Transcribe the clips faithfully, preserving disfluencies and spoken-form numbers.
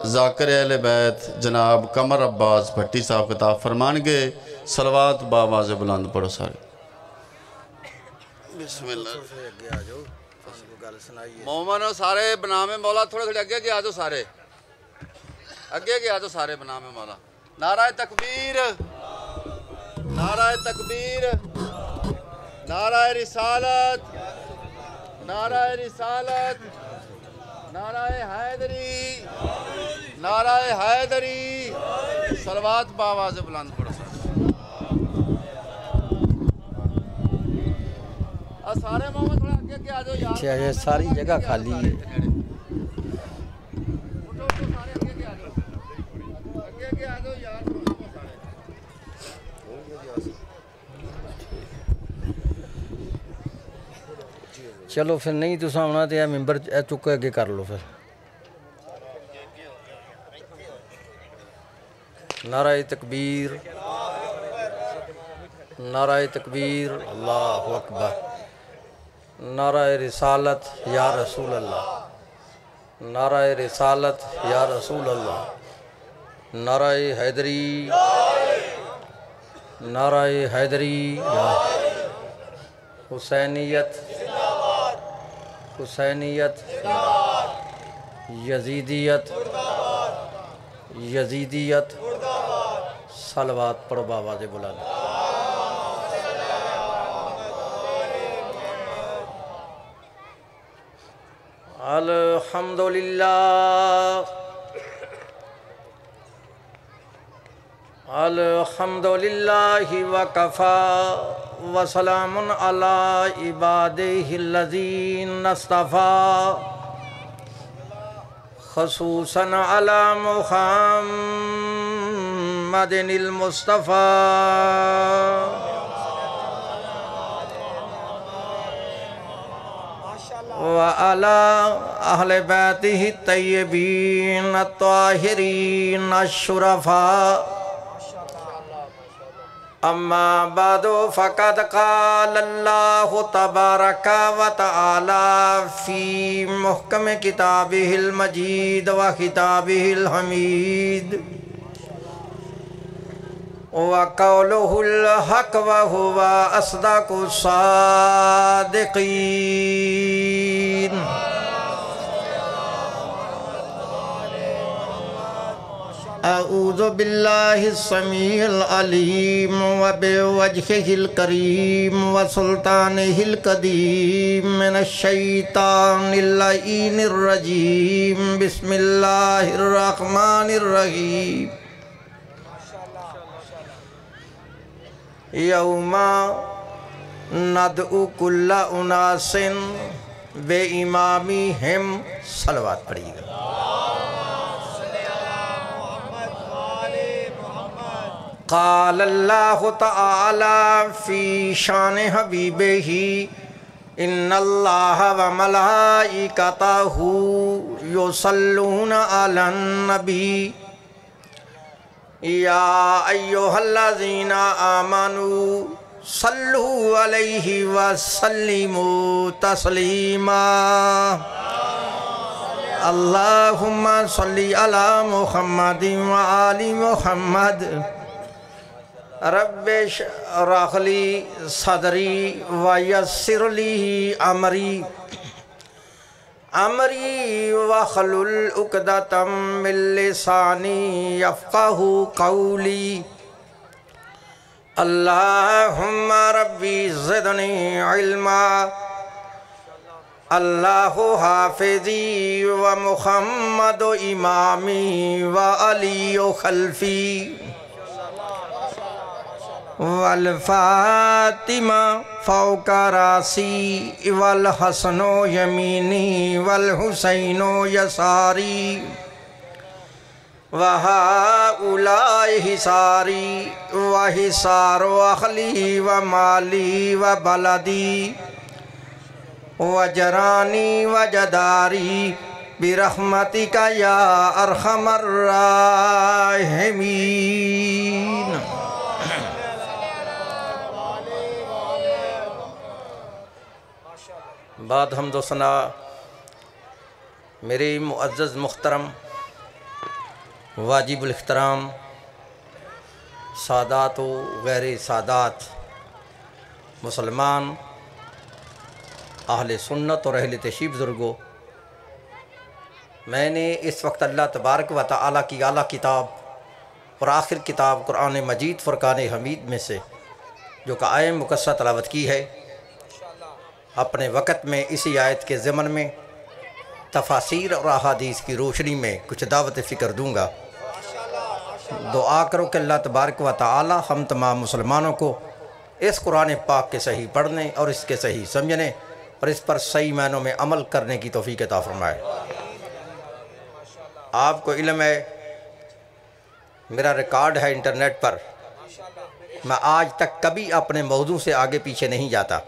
ज़ाकिर अहले बैत जनाब कमर अब्बास भट्टी साहब खिताब फरमानगे। सलवात बावाज़ बुलंद पढ़ो सारे। बिस्मिल्लाह। मोमनो सारे बनामे मौला थोड़े थोड़े अगे के आ जाओ, सारे अगे के आ जाओ, सारे बनामे मौला। नाराए तकबीर, नाराए तकबीर, नाराए रिसालत, नाराए रिसालत, नाराए हैदरी, नाराए हैदरी। सलवात बावाज़ बुलंद पढ़ो सारे। सारे मोहम्मद थोड़ा आगे के आ जाओ यार। अच्छा ये सारी जगह खाली है। चलो फिर नहीं तुम आना तो यह मैंबर चुक के अगे कर लो फिर। नाराए तकबीर, नाराए तकबीर, अल्लाहु अकबर। नाराए रिसालत या रसूल अल्लाह, नाराए रिसालत या रसूल अल्लाह। नाराए हैदरी, नाराए हैदरी या हुसैनियत, हुसैनियत, यजीदियत, यजीदियत। सलवात पढ़ो बावाज़ बुलंद। अल्हम्दुलिल्लाह, अल्हम्दुलिल्लाहि व कफ़ा व सलामुन अला इबादिहिल्लज़ीना इस्तफ़ा ख़ुसूसन अला मुहम्मदिनिल मुस्तफ़ा व अला अहले बैतिहि तय्यबीन अत्ताहिरीन अश्शुरफ़ा। अम्मा बादो फ़क़द क़ालल्लाहु तबारक व तआला फ़ी मुहकम किताबिहिल मजीद व किताबिहिल हमीद व क़ौलुहुल हक़ व हुवा अस्दक़ुस सादिक़ीन। अऊज़ु बिल्लाहि समीउल अलीम व बिवजहिल करीम व सुल्तानिहिल कदीम मिनश शैतानिर लईनिर रजीम। बिस्मिल्लाहिर रहमानिर रहीम। यौमा नदउ कुल्ला उनासिन बे इमामिहिम। सलवात पढ़िएगा। क़ाल अल्लाहु तआला फ़ी शान हबीबिही इन्नल्लाह व मलाइकतहू युसल्लूना अलन नबी या अय्युहल्लज़ीना आमनू सल्लू अलैहि व सल्लिमू तस्लीमा। अल्लाहुम्मा सल्ली अला मुहम्मदिन व आलि मुहम्मद। रब्बे शरह ली सदरी व यस्सिर ली अमरी अमरी वहलुल उक़दतम मिन लिसानी यफ़क़हू क़ौली। अल्लाहुम्मा रब्बी ज़िदनी इल्मा। अल्लाहु हाफ़िज़ी व मुहम्मद इमामी व अली खल्फ़ी वल फ़ातिमा फ़ौक़ा रासी वल हसनो यमीनी वल हुसैनो यसारी व हाउलाए हिसारी व हिसारो अहली व माली व बलदी व जरानी व जदारी बिरहमतिका या अरहमर राहिमीन। बाद हमदो सना मेरे मुअज़्ज़ज़ मुहतरम वाजिबुल इख्तराम सादात व गैर सादात मुसलमान अहले सुन्नत और अहले तशरीफ़ बुज़ुर्गों, मैंने इस वक्त अल्लाह तबारक व तआला की आला किताब और आखिर किताब कुरान मजीद फ़ुरक़ान हमीद में से जो कायम मुकस्सा तलावत की है, अपने वक़्त में इसी आयत के ज़मन में तफासीर और अहादीस की रोशनी में कुछ दावत फ़िक्र दूँगा। दुआ करो कि अल्लाह तबारक व तआला हम तमाम मुसलमानों को इस कुरान पाक के सही पढ़ने और इसके सही समझने और इस पर सही मायनों में अमल करने की तौफ़ीक़ अता फ़रमाए। आपको इल्म है, मेरा रिकॉर्ड है इंटरनेट पर, मैं आज तक कभी अपने मौजू से आगे पीछे नहीं जाता।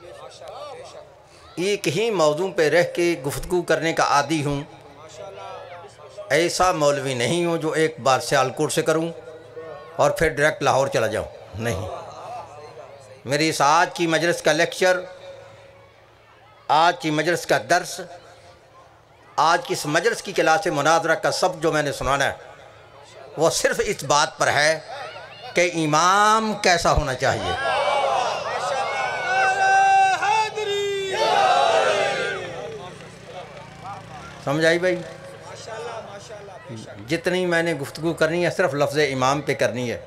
एक ही मौजू पे रह के गुफ्तगू करने का आदी हूँ। ऐसा मौलवी नहीं हूँ जो एक बार सियालकोट से करूँ और फिर डायरेक्ट लाहौर चला जाऊँ, नहीं। मेरी इस आज की मजलिस का लेक्चर, आज की मजलिस का दर्स, आज की इस मजलिस की क्लास मुनाज़रा का सब जो मैंने सुनाना है वो सिर्फ़ इस बात पर है कि इमाम कैसा होना चाहिए। समझ आई भाई? जितनी मैंने गुफ्तगू करनी है सिर्फ लफ्ज़ इमाम पे करनी है।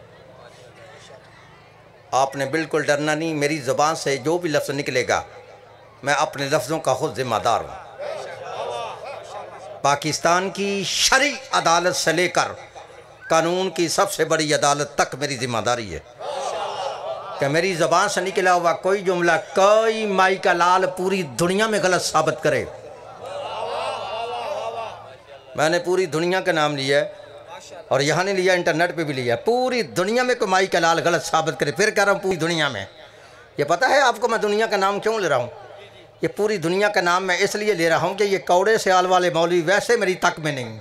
आपने बिल्कुल डरना नहीं। मेरी ज़ुबान से जो भी लफ्ज़ निकलेगा मैं अपने लफ्ज़ों का खुद ज़िम्मेदार हूँ। पाकिस्तान की शरई अदालत से लेकर कानून की सबसे बड़ी अदालत तक मेरी ज़िम्मेदारी है कि मेरी ज़बान से निकला हुआ कोई जुमला कोई माई का लाल पूरी दुनिया में गलत साबित करे। मैंने पूरी दुनिया का नाम लिया है और यहाँ नहीं लिया, इंटरनेट पे भी लिया। पूरी दुनिया में कोई माई का लाल गलत साबित करे, फिर कह रहा हूँ पूरी दुनिया में। ये पता है आपको मैं दुनिया का नाम क्यों ले रहा हूँ? ये पूरी दुनिया का नाम मैं इसलिए ले रहा हूँ कि ये कौड़े से आल वाले मौलवी वैसे मेरी तक में नहीं।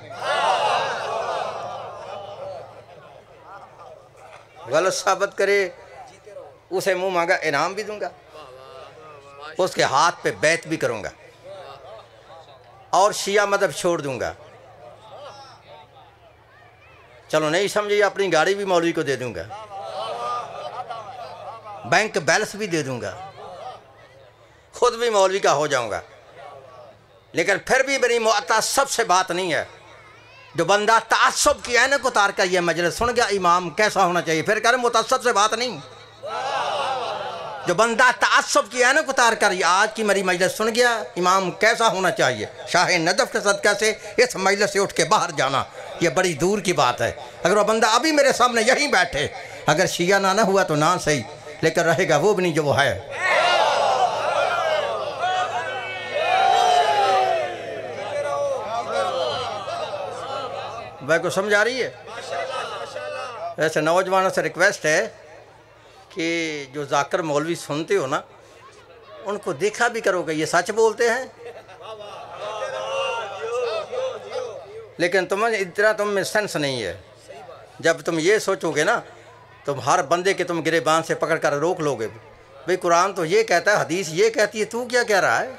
गलत साबित करे उसे मुंह मांगा इनाम भी दूंगा, उसके हाथ पे बैत भी करूंगा और शिया मदहब छोड़ दूंगा। चलो नहीं समझिए, अपनी गाड़ी भी मौलवी को दे दूंगा, बैंक बैलेंस भी दे दूंगा, खुद भी मौलवी का हो जाऊंगा। लेकिन फिर भी मेरी मुअत्तसब से बात नहीं है। जो बंदा तअस्सुब की ऐनक उतार कर यह मजलिस सुन गया इमाम कैसा होना चाहिए, फिर कह रहे मुतअस्सिब से बात नहीं। जो बंदा तअस्सुब की ऐनक उतार कर आज की मेरी मजलिस सुन गया इमाम कैसा होना चाहिए, शाह नजफ के सदका से इस मजलिस से उठ के बाहर जाना यह बड़ी दूर की बात है। अगर वह बंदा अभी मेरे सामने यहीं बैठे, अगर शिया ना ना हुआ तो ना सही, लेकिन रहेगा वो भी नहीं जो वो है। भाई को समझ आ रही है? ऐसे नौजवानों से रिक्वेस्ट है कि जो जाकर मौलवी सुनते हो ना, उनको देखा भी करोगे ये सच बोलते हैं, लेकिन तुम इतना तुम में सेंस नहीं है। जब तुम ये सोचोगे ना, तुम हर बंदे के तुम गिरेबान से पकड़ कर रोक लोगे। भाई कुरान तो ये कहता है, हदीस ये कहती है, तू क्या कह रहा है?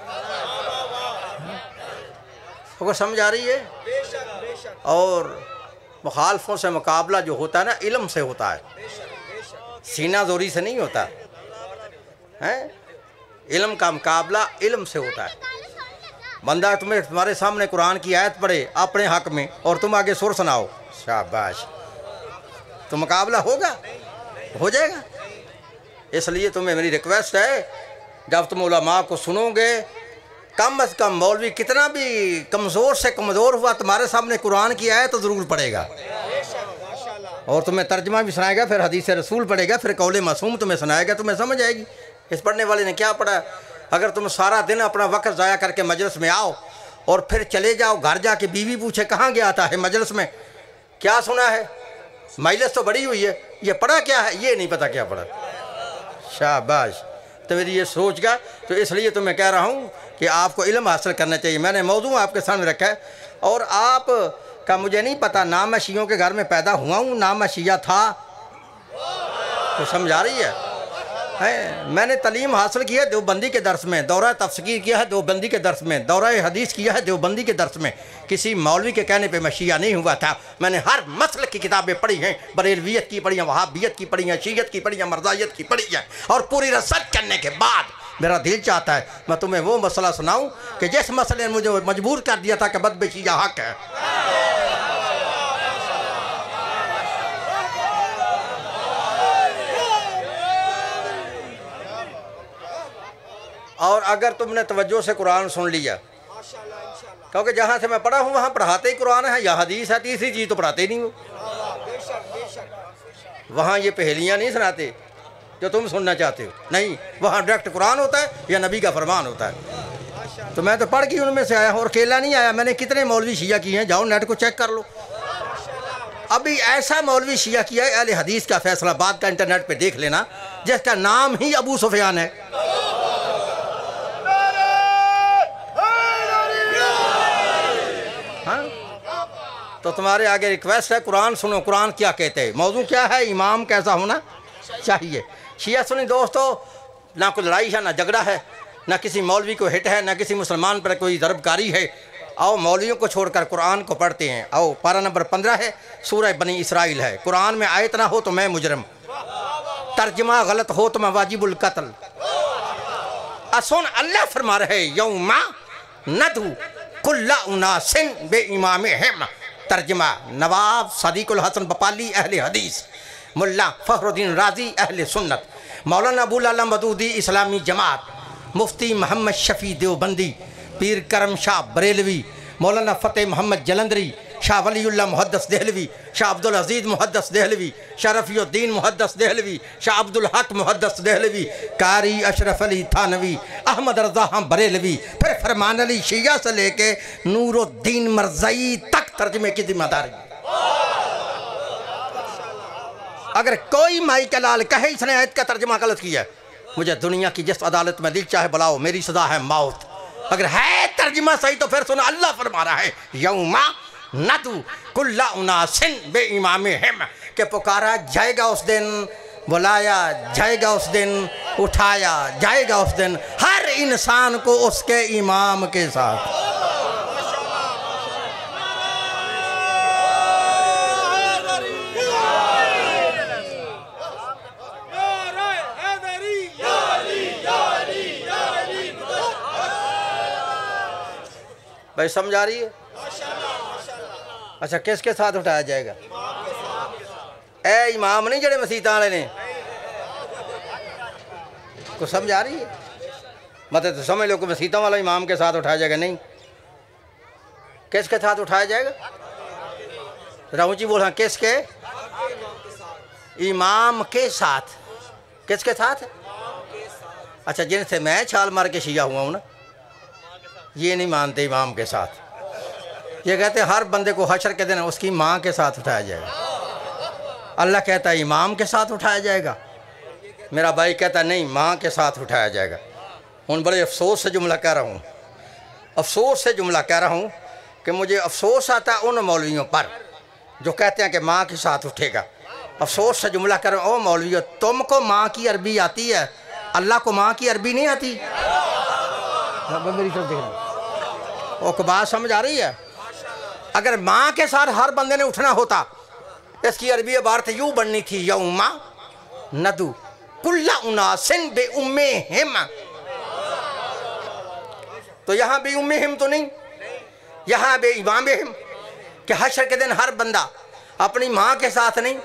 वो समझ आ रही है? और मुखालफों से मुकाबला जो होता है ना, इल्म से होता है, सीना जोरी से नहीं होता है। इल्म का मुकाबला इल्म से होता है। बंदा तुम्हें तुम्हारे सामने कुरान की आयत पढ़े अपने हक में और तुम आगे सुर सुनाओ, शाबाश, तो मुकाबला होगा, हो जाएगा। इसलिए तुम्हें मेरी रिक्वेस्ट है, जब तुम उलमा को सुनोगे, कम अज़ कम मौलवी कितना भी कमज़ोर से कमज़ोर हुआ तुम्हारे सामने कुरान की आयत तो ज़रूर पढ़ेगा और तुम्हें तर्जमा भी सुनाएगा, फिर हदीस रसूल पढ़ेगा, फिर कौले मासूम तुम्हें सुनाएगा, तुम्हें समझ आएगी इस पढ़ने वाले ने क्या पढ़ा। अगर तुम सारा दिन अपना वक्त ज़ाया करके मजलिस में आओ और फिर चले जाओ घर जाके बीवी पूछे कहाँ गया था है मजलिस में, क्या सुना है, मजलिस तो बड़ी हुई है, ये पढ़ा क्या है, ये नहीं पता क्या पढ़ा। शाबाश। तो मेरी ये सोच का, तो इसलिए तो मैं कह रहा हूँ कि आपको इल्म हासिल करना चाहिए। मैंने मौजू आपके सामने रखा है और आप का मुझे नहीं पता, ना मैं शियों के घर में पैदा हुआ हूँ ना मैं शिया था, तो समझ आ रही है। है। मैंने तालीम हासिल की है देवबंदी के दर्स में, दौरा तफसीर किया है देवबंदी के दर्स में, दौरा हदीस किया है देवबंदी के दर्स में। किसी मौलवी के कहने पे मैं शिया नहीं हुआ था। मैंने हर मसलक की किताबें पढ़ी हैं, बरेलवियत की पढ़ी हैं, वहाबियत की पढ़ी हैं, शीयत की पढ़ी हैं, मरज़ायत की पढ़ी हैं। और पूरी रिसर्च करने के बाद मेरा दिल चाहता है मैं तुम्हें वो मसला सुनाऊँ कि जिस मसले ने मुझे मजबूर कर दिया था कि बदबे शिया हक है। और अगर तुमने तवज्जो से कुरान सुन लिया, क्योंकि जहाँ से मैं पढ़ा हूँ वहाँ पढ़ाते ही कुरान है या हदीस है, तीसरी चीज़ तो पढ़ाते ही नहीं हो। वहाँ ये पहेलियाँ नहीं सुनाते जो तुम सुनना चाहते हो, नहीं, वहाँ डायरेक्ट कुरान होता है या नबी का फरमान होता है। तो मैं तो पढ़ के उनमें से आया हूँ और अकेला नहीं आया। मैंने कितने मौलवी शिया किए हैं, जाओ नेट को चेक कर लो। अभी ऐसा मौलवी शिया किया है अहले हदीस का फैसलाबाद का, इंटरनेट पे देख लेना, जिसका नाम ही अबू सुफियान है। हाँ? तो तुम्हारे आगे रिक्वेस्ट है, कुरान सुनो, कुरान क्या कहते हैं। मौजू क्या है, इमाम कैसा होना चाहिए। शिया सुनी दोस्तों, ना कोई लड़ाई है, ना झगड़ा है, ना किसी मौलवी को हिट है, ना किसी मुसलमान पर कोई ज़रबकारी है। आओ मौलवियों को छोड़कर कुरान को पढ़ते हैं। आओ पारा नंबर पंद्रह है, सूरह बनी इसराइल है। कुरान में आयत ना हो तो मैं मुजरम, तर्जमा गलत हो तो मैं वाजिबुल कत्ल। असुन अल्लाह फरमा रहे यौमा नदू कुल्ला उनासिन बे इमाम हिम। तर्जमा नवाब सदीकुल हसन बपाली अहले हदीस, मुल्ला फखरुद्दीन राजी अहले सुन्नत, मौलाना अबुल आला मदूदी इस्लामी जमात, मुफ्ती मोहम्मद शफ़ी देवबंदी, पीर करम शाह बरेलवी, मौलाना फ़तेह मोहम्मद जलंधरी, शाह वलीउल्लाह मुहद्दस देहलवी, शाह अब्दुल अजीज़ मुहद्दस देहलवी, शाह रफ़ीउद्दीन मुहद्दस देहलवी, शाह अब्दुल हक मुहद्दस देहलवी, कारी अशरफ अली थानवी, अहमद रज़ा बरेलवी, फिर फरमान अली शिया से लेके नूरुद्दीन मरज़ई तक तर्जमे की जिम्मेदारी। अगर कोई माई का लाल कहे इसने आयत का तर्जमा गलत किया, मुझे दुनिया की जिस अदालत में दिल चाहे बुलाओ, मेरी सजा है मौत। अगर है तर्जमा सही तो फिर सुना, अल्लाह फरमा रहा है यौमा नदू कुल्ला उनासिन बे इमाम हिम, के पुकारा जाएगा उस दिन, बुलाया जाएगा उस दिन, उठाया जाएगा उस दिन हर इंसान को उसके इमाम के साथ। भाई समझ आ रही है? अच्छा, किसके साथ उठाया जाएगा? ए इमाम नहीं जड़े मसीता वाले ने, को समझ आ रही है? मतलब तो समझ लो कि मसीता वाला इमाम के साथ उठाया जाएगा। नहीं, किसके साथ उठाया जाएगा? राहू जी बोल, हाँ किसके? इमाम के साथ। किसके साथ? अच्छा, जिनसे मैं छाल मार के शिया हुआ हूँ ना, ये नहीं मानते इमाम के साथ। ये कहते हर बंदे को हशर के दिन उसकी माँ के साथ उठाया जाएगा। अल्लाह कहता है इमाम के साथ उठाया जाएगा, मेरा भाई कहता है नहीं, माँ के साथ उठाया जाएगा। हूँ बड़े अफसोस से जुमला कह रहा हूँ, अफसोस से जुमला कह रहा हूँ कि मुझे अफसोस आता है उन मौलवियों पर जो कहते हैं कि माँ के साथ उठेगा। अफसोस से जुमला कर रहा हूँ, ओ मौलवियों, तुमको माँ की अरबी आती है, अल्लाह को माँ की अरबी नहीं आती। मेरी तरफ देखना, वो बात समझ आ रही है? अगर माँ के साथ हर बंदे ने उठना होता, इसकी अरबी इबारत यूँ बननी थी यौमा नदू कुल्ला उनासिन बे उम्मे हिम। तो यहाँ बे उम्मे हिम तो नहीं, यहाँ बे इमाम हिम, कि हशर के दिन हर बंदा अपनी माँ के साथ नहीं,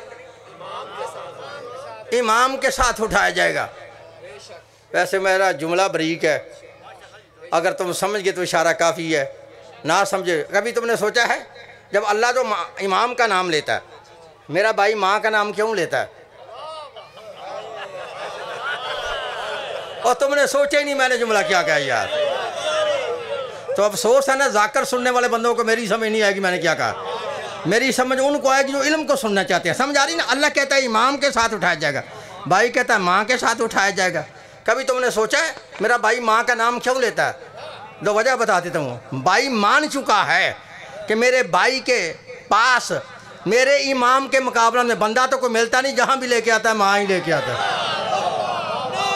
इमाम के साथ उठाया जाएगा। वैसे मेरा जुमला बरीक है, अगर तुम समझ गए तो इशारा काफ़ी है, ना समझे। कभी तुमने सोचा है जब अल्लाह तो इमाम का नाम लेता है, मेरा भाई माँ का नाम क्यों लेता है? और तुमने सोचा ही नहीं मैंने जुमला क्या कहा यार। तो अफसोस है ना, जाकर सुनने वाले बंदों को मेरी समझ नहीं आएगी मैंने क्या कहा। मेरी समझ उनको आएगी जो इल्म को सुनना चाहते हैं। समझ आ रही ना? अल्लाह कहता है इमाम के साथ उठाया जाएगा, भाई कहता है माँ के साथ उठाया जाएगा। कभी तुमने सोचा है मेरा भाई माँ का नाम क्यों लेता है? दो वजह बता देता हूँ। भाई मान चुका है कि मेरे भाई के पास मेरे इमाम के मुकाबला में बंदा तो कोई मिलता नहीं, जहाँ भी लेके आता है माँ ही लेके आता है।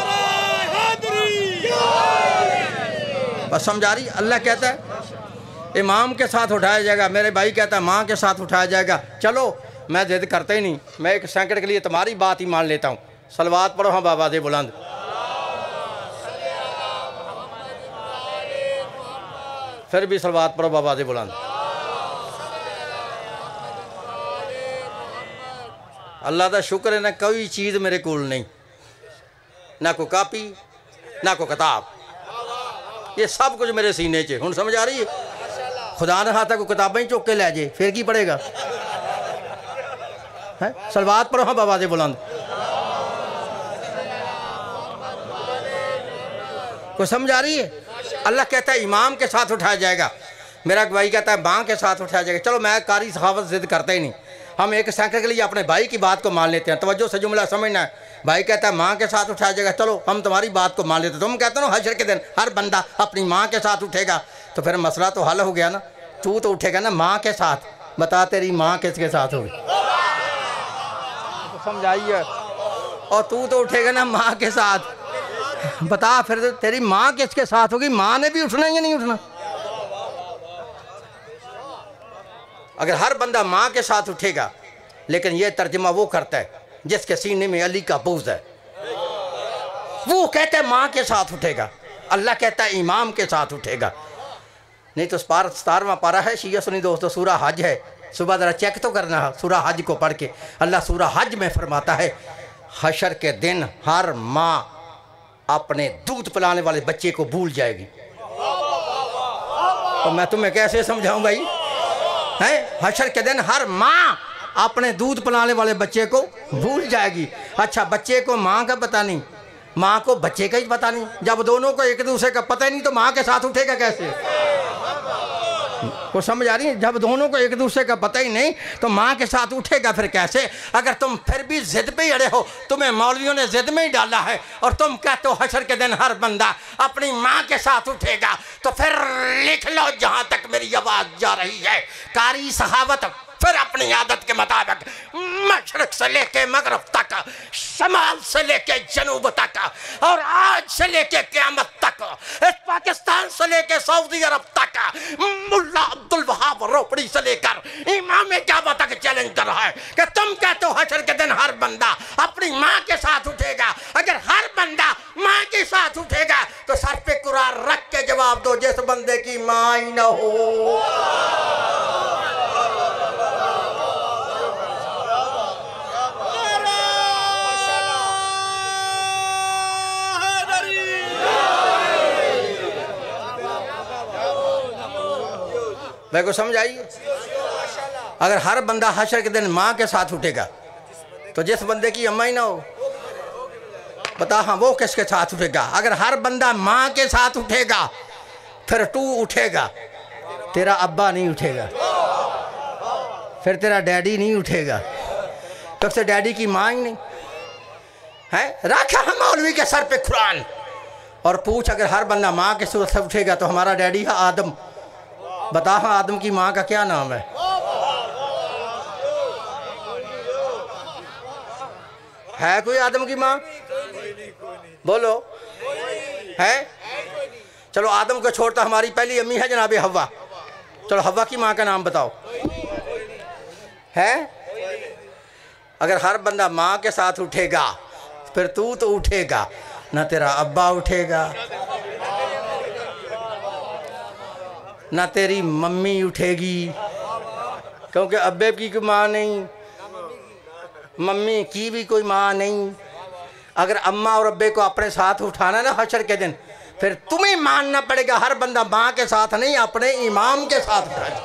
बस समझा रही। अल्लाह कहता है इमाम के साथ उठाया जाएगा, मेरे भाई कहता है माँ के साथ उठाया जाएगा। चलो मैं जिद करता ही नहीं, मैं एक सेकंड के लिए तुम्हारी बात ही मान लेता हूँ। सलवात पढ़ो हाँ बाबा दे बुलंद। फिर भी सलवात पढ़ो बाबा दे बुलंद। अल्लाह का शुक्र है ना कोई चीज़ मेरे कोल नहीं, ना कोई कापी ना कोई किताब, ये सब कुछ मेरे सीने च। हुण समझ आ रही है? खुदा ने हाथ को किताबें ही चुक के लै जे फिर की पढ़ेगा है? सलवात पढ़ो हाँ बाबा दे बुलंद। कोई समझ आ रही है? अल्लाह कहता है इमाम के साथ उठाया जाएगा, मेरा भाई कहता है माँ के साथ उठाया जाएगा। चलो मैं कारी सखावत जिद करते ही नहीं, हम एक सेकंड के लिए अपने भाई की बात को मान लेते हैं। तवज्जो से जुमला समझना है। भाई कहता है माँ के साथ उठाया जाएगा, चलो हम तुम्हारी बात को मान लेते हैं। तुम कहते हो हशर के दिन हर बंदा अपनी माँ के साथ उठेगा, तो फिर मसला तो हल हो गया ना। तू तो उठेगा ना माँ के साथ, बता तेरी माँ किसके साथ होगी? तो समझाइए। और तू तो उठेगा ना माँ के साथ, बता फिर तो तेरी माँ किसके साथ होगी? माँ ने भी उठना या नहीं उठना? अगर हर बंदा माँ के साथ उठेगा, लेकिन यह तर्जमा वो करता है जिसके सीने में अली का बोझ है, वो कहता है माँ के साथ उठेगा। अल्लाह कहता है इमाम के साथ उठेगा। नहीं तो पार सतारवां पारा है शिया सुनी दोस्तों, सूरा हज है। सुबह ज़रा चेक तो करना है सूरा हज को पढ़ के। अल्लाह सूरा हज में फरमाता है हशर के दिन हर माँ अपने दूध पिलाने वाले बच्चे को भूल जाएगी। तो मैं तुम्हें कैसे समझाऊं भाई? हैं? हशर के दिन हर माँ अपने दूध पिलाने वाले बच्चे को भूल जाएगी। अच्छा, बच्चे को माँ का पता नहीं, माँ को बच्चे का ही पता नहीं। जब दोनों को एक दूसरे का पता ही नहीं तो माँ के साथ उठेगा कैसे? को समझ आ रही है? जब दोनों को एक दूसरे का पता ही नहीं तो माँ के साथ उठेगा फिर कैसे? अगर तुम फिर भी जिद पे ही अड़े हो, तुम्हें मौलवियों ने जिद में ही डाला है और तुम कहते हो हशर के दिन हर बंदा अपनी माँ के साथ उठेगा, तो फिर लिख लो जहाँ तक मेरी आवाज़ जा रही है, कारी सहावत फिर अपनी आदत के मुताबिक मशरक से लेके मगरब तक, शमाल से लेके जनूब तक, और आज से लेके क़यामत तक, इस पाकिस्तान से लेके सऊदी अरब तक, मुल्ला अब्दुल वहाब रोपड़ी से लेकर इमाम काबा तक चैलेंज कर रहा है कि तुम कहते हो हशर के दिन हर बंदा अपनी माँ के साथ उठेगा। अगर हर बंदा माँ के साथ उठेगा तो सर पे कुरान रख के जवाब दो, जिस बंदे की माँ ही ना हो। मैं को समझ आई? अगर हर बंदा हशर के दिन माँ के साथ उठेगा तो जिस बंदे की अम्मा ही ना हो, बता हाँ वो किसके साथ उठेगा? अगर हर बंदा माँ के साथ उठेगा फिर तू उठेगा, तेरा अब्बा नहीं उठेगा, फिर तेरा डैडी नहीं उठेगा, तो से डैडी की माँ ही नहीं है। रखा हम मौलवी के सर पे कुरान और पूछ, अगर हर बंदा माँ के सूरत से उठेगा तो हमारा डैडी है आदम, बता हाँ आदम की माँ का क्या नाम है? है कोई आदम की माँ? बोलो है? चलो आदम को छोड़ता हमारी पहली अम्मी है जनाबे हव्वा, चलो हव्वा की माँ का नाम बताओ। है? अगर हर बंदा माँ के साथ उठेगा फिर तू तो उठेगा ना, तेरा अब्बा उठेगा ना तेरी मम्मी उठेगी, क्योंकि अब्बे की कोई माँ नहीं, मम्मी की भी कोई माँ नहीं। अगर अम्मा और अब्बे को अपने साथ उठाना ना हशर के दिन, फिर तुम्हें मानना पड़ेगा हर बंदा माँ के साथ नहीं अपने इमाम के साथ उठाए।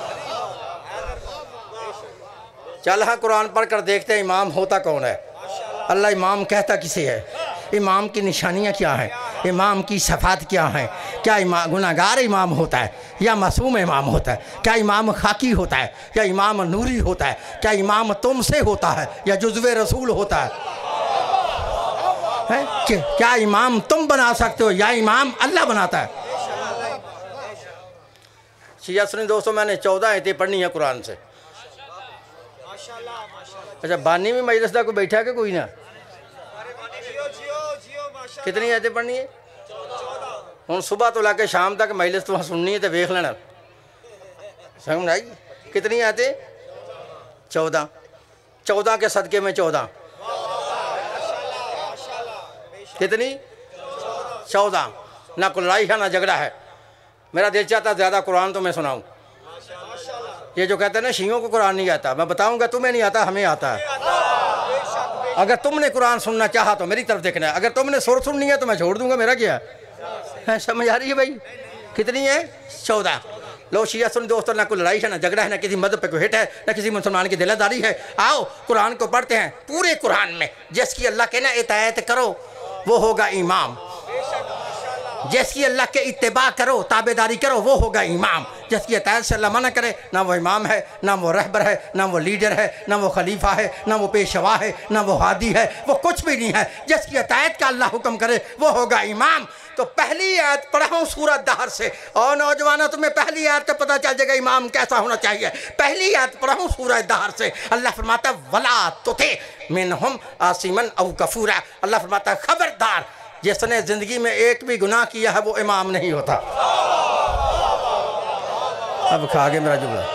चल हाँ कुरान पढ़ कर देखते हैं इमाम होता कौन है। अल्लाह इमाम कहता किसे है, इमाम की निशानियाँ क्या हैं, इमाम की सफ़ात क्या हैं, क्या इमाम गुनाहगार इमाम होता है या मासूम इमाम होता है, क्या इमाम खाकी होता है या इमाम नूरी होता है, क्या इमाम तुमसे होता है या जुज़्वे रसूल होता है, है? कि, क्या इमाम तुम बना सकते हो या इमाम अल्लाह बनाता है? शिया सुनी दोस्तों, मैंने चौदह आयतें पढ़नी है कुरान से। अच्छा, बानी में मजलिस दा कोई बैठा के कोई ना? कितनी आयतें पढ़नी है? हूँ सुबह तो लाके शाम तक मजलिस तुहां सुननी है तो वेख लेना। समझ आई? कितनी आते? चौदह। चौदह के सदके में चौदह। कितनी? चौदह। ना कोई लड़ाई है ना झगड़ा है। मेरा दिल चाहता ज़्यादा कुरान तो मैं सुनाऊं। ये जो कहते हैं ना शियों को कुरान नहीं आता, मैं बताऊंगा तुम्हें नहीं आता, हमें आता है। अगर तुमने कुरान सुनना चाहा तो मेरी तरफ देखना है, अगर तुमने सुर सुननी है तो मैं छोड़ दूंगा, मेरा क्या है। समझ आ रही है भाई? कितनी है? चौदह। लो शिया सुन दोस्तों, ना कोई लड़ाई है ना झगड़ा है, ना किसी मदद पे कोई हिट है, ना किसी मुसलमान की दिलादारी है। आओ कुरान को पढ़ते हैं। पूरे कुरान में जिसकी अल्लाह के ना इताअत करो वो होगा इमाम, जिसकी अल्लाह के इत्तिबा करो ताबेदारी करो वो होगा इमाम। जिसकी इताअत से अल्लाह मना करे ना वो इमाम है, ना वो रहबर है, ना वो लीडर है, ना वो खलीफा है, ना वो पेशवा है, ना वो हादी है, वो कुछ भी नहीं है। जिसकी इताअत का अल्लाह हुक्म करे वो होगा इमाम। तो पहली आयत पढ़ाऊँ सूरत दहर से, और नौजवानों तुम्हें पहली आयत तो पता चल जाएगा इमाम कैसा होना चाहिए। पहली आयत पढ़ाऊँ सूरत दहर से। अल्लाह फरमाता वला तुति मिनहुम आसिमन औ गफूरा। अल्लाह फरमाता खबरदार जिसने जिंदगी में एक भी गुनाह किया है वो इमाम नहीं होता। अब खा गए मेरा जुमला,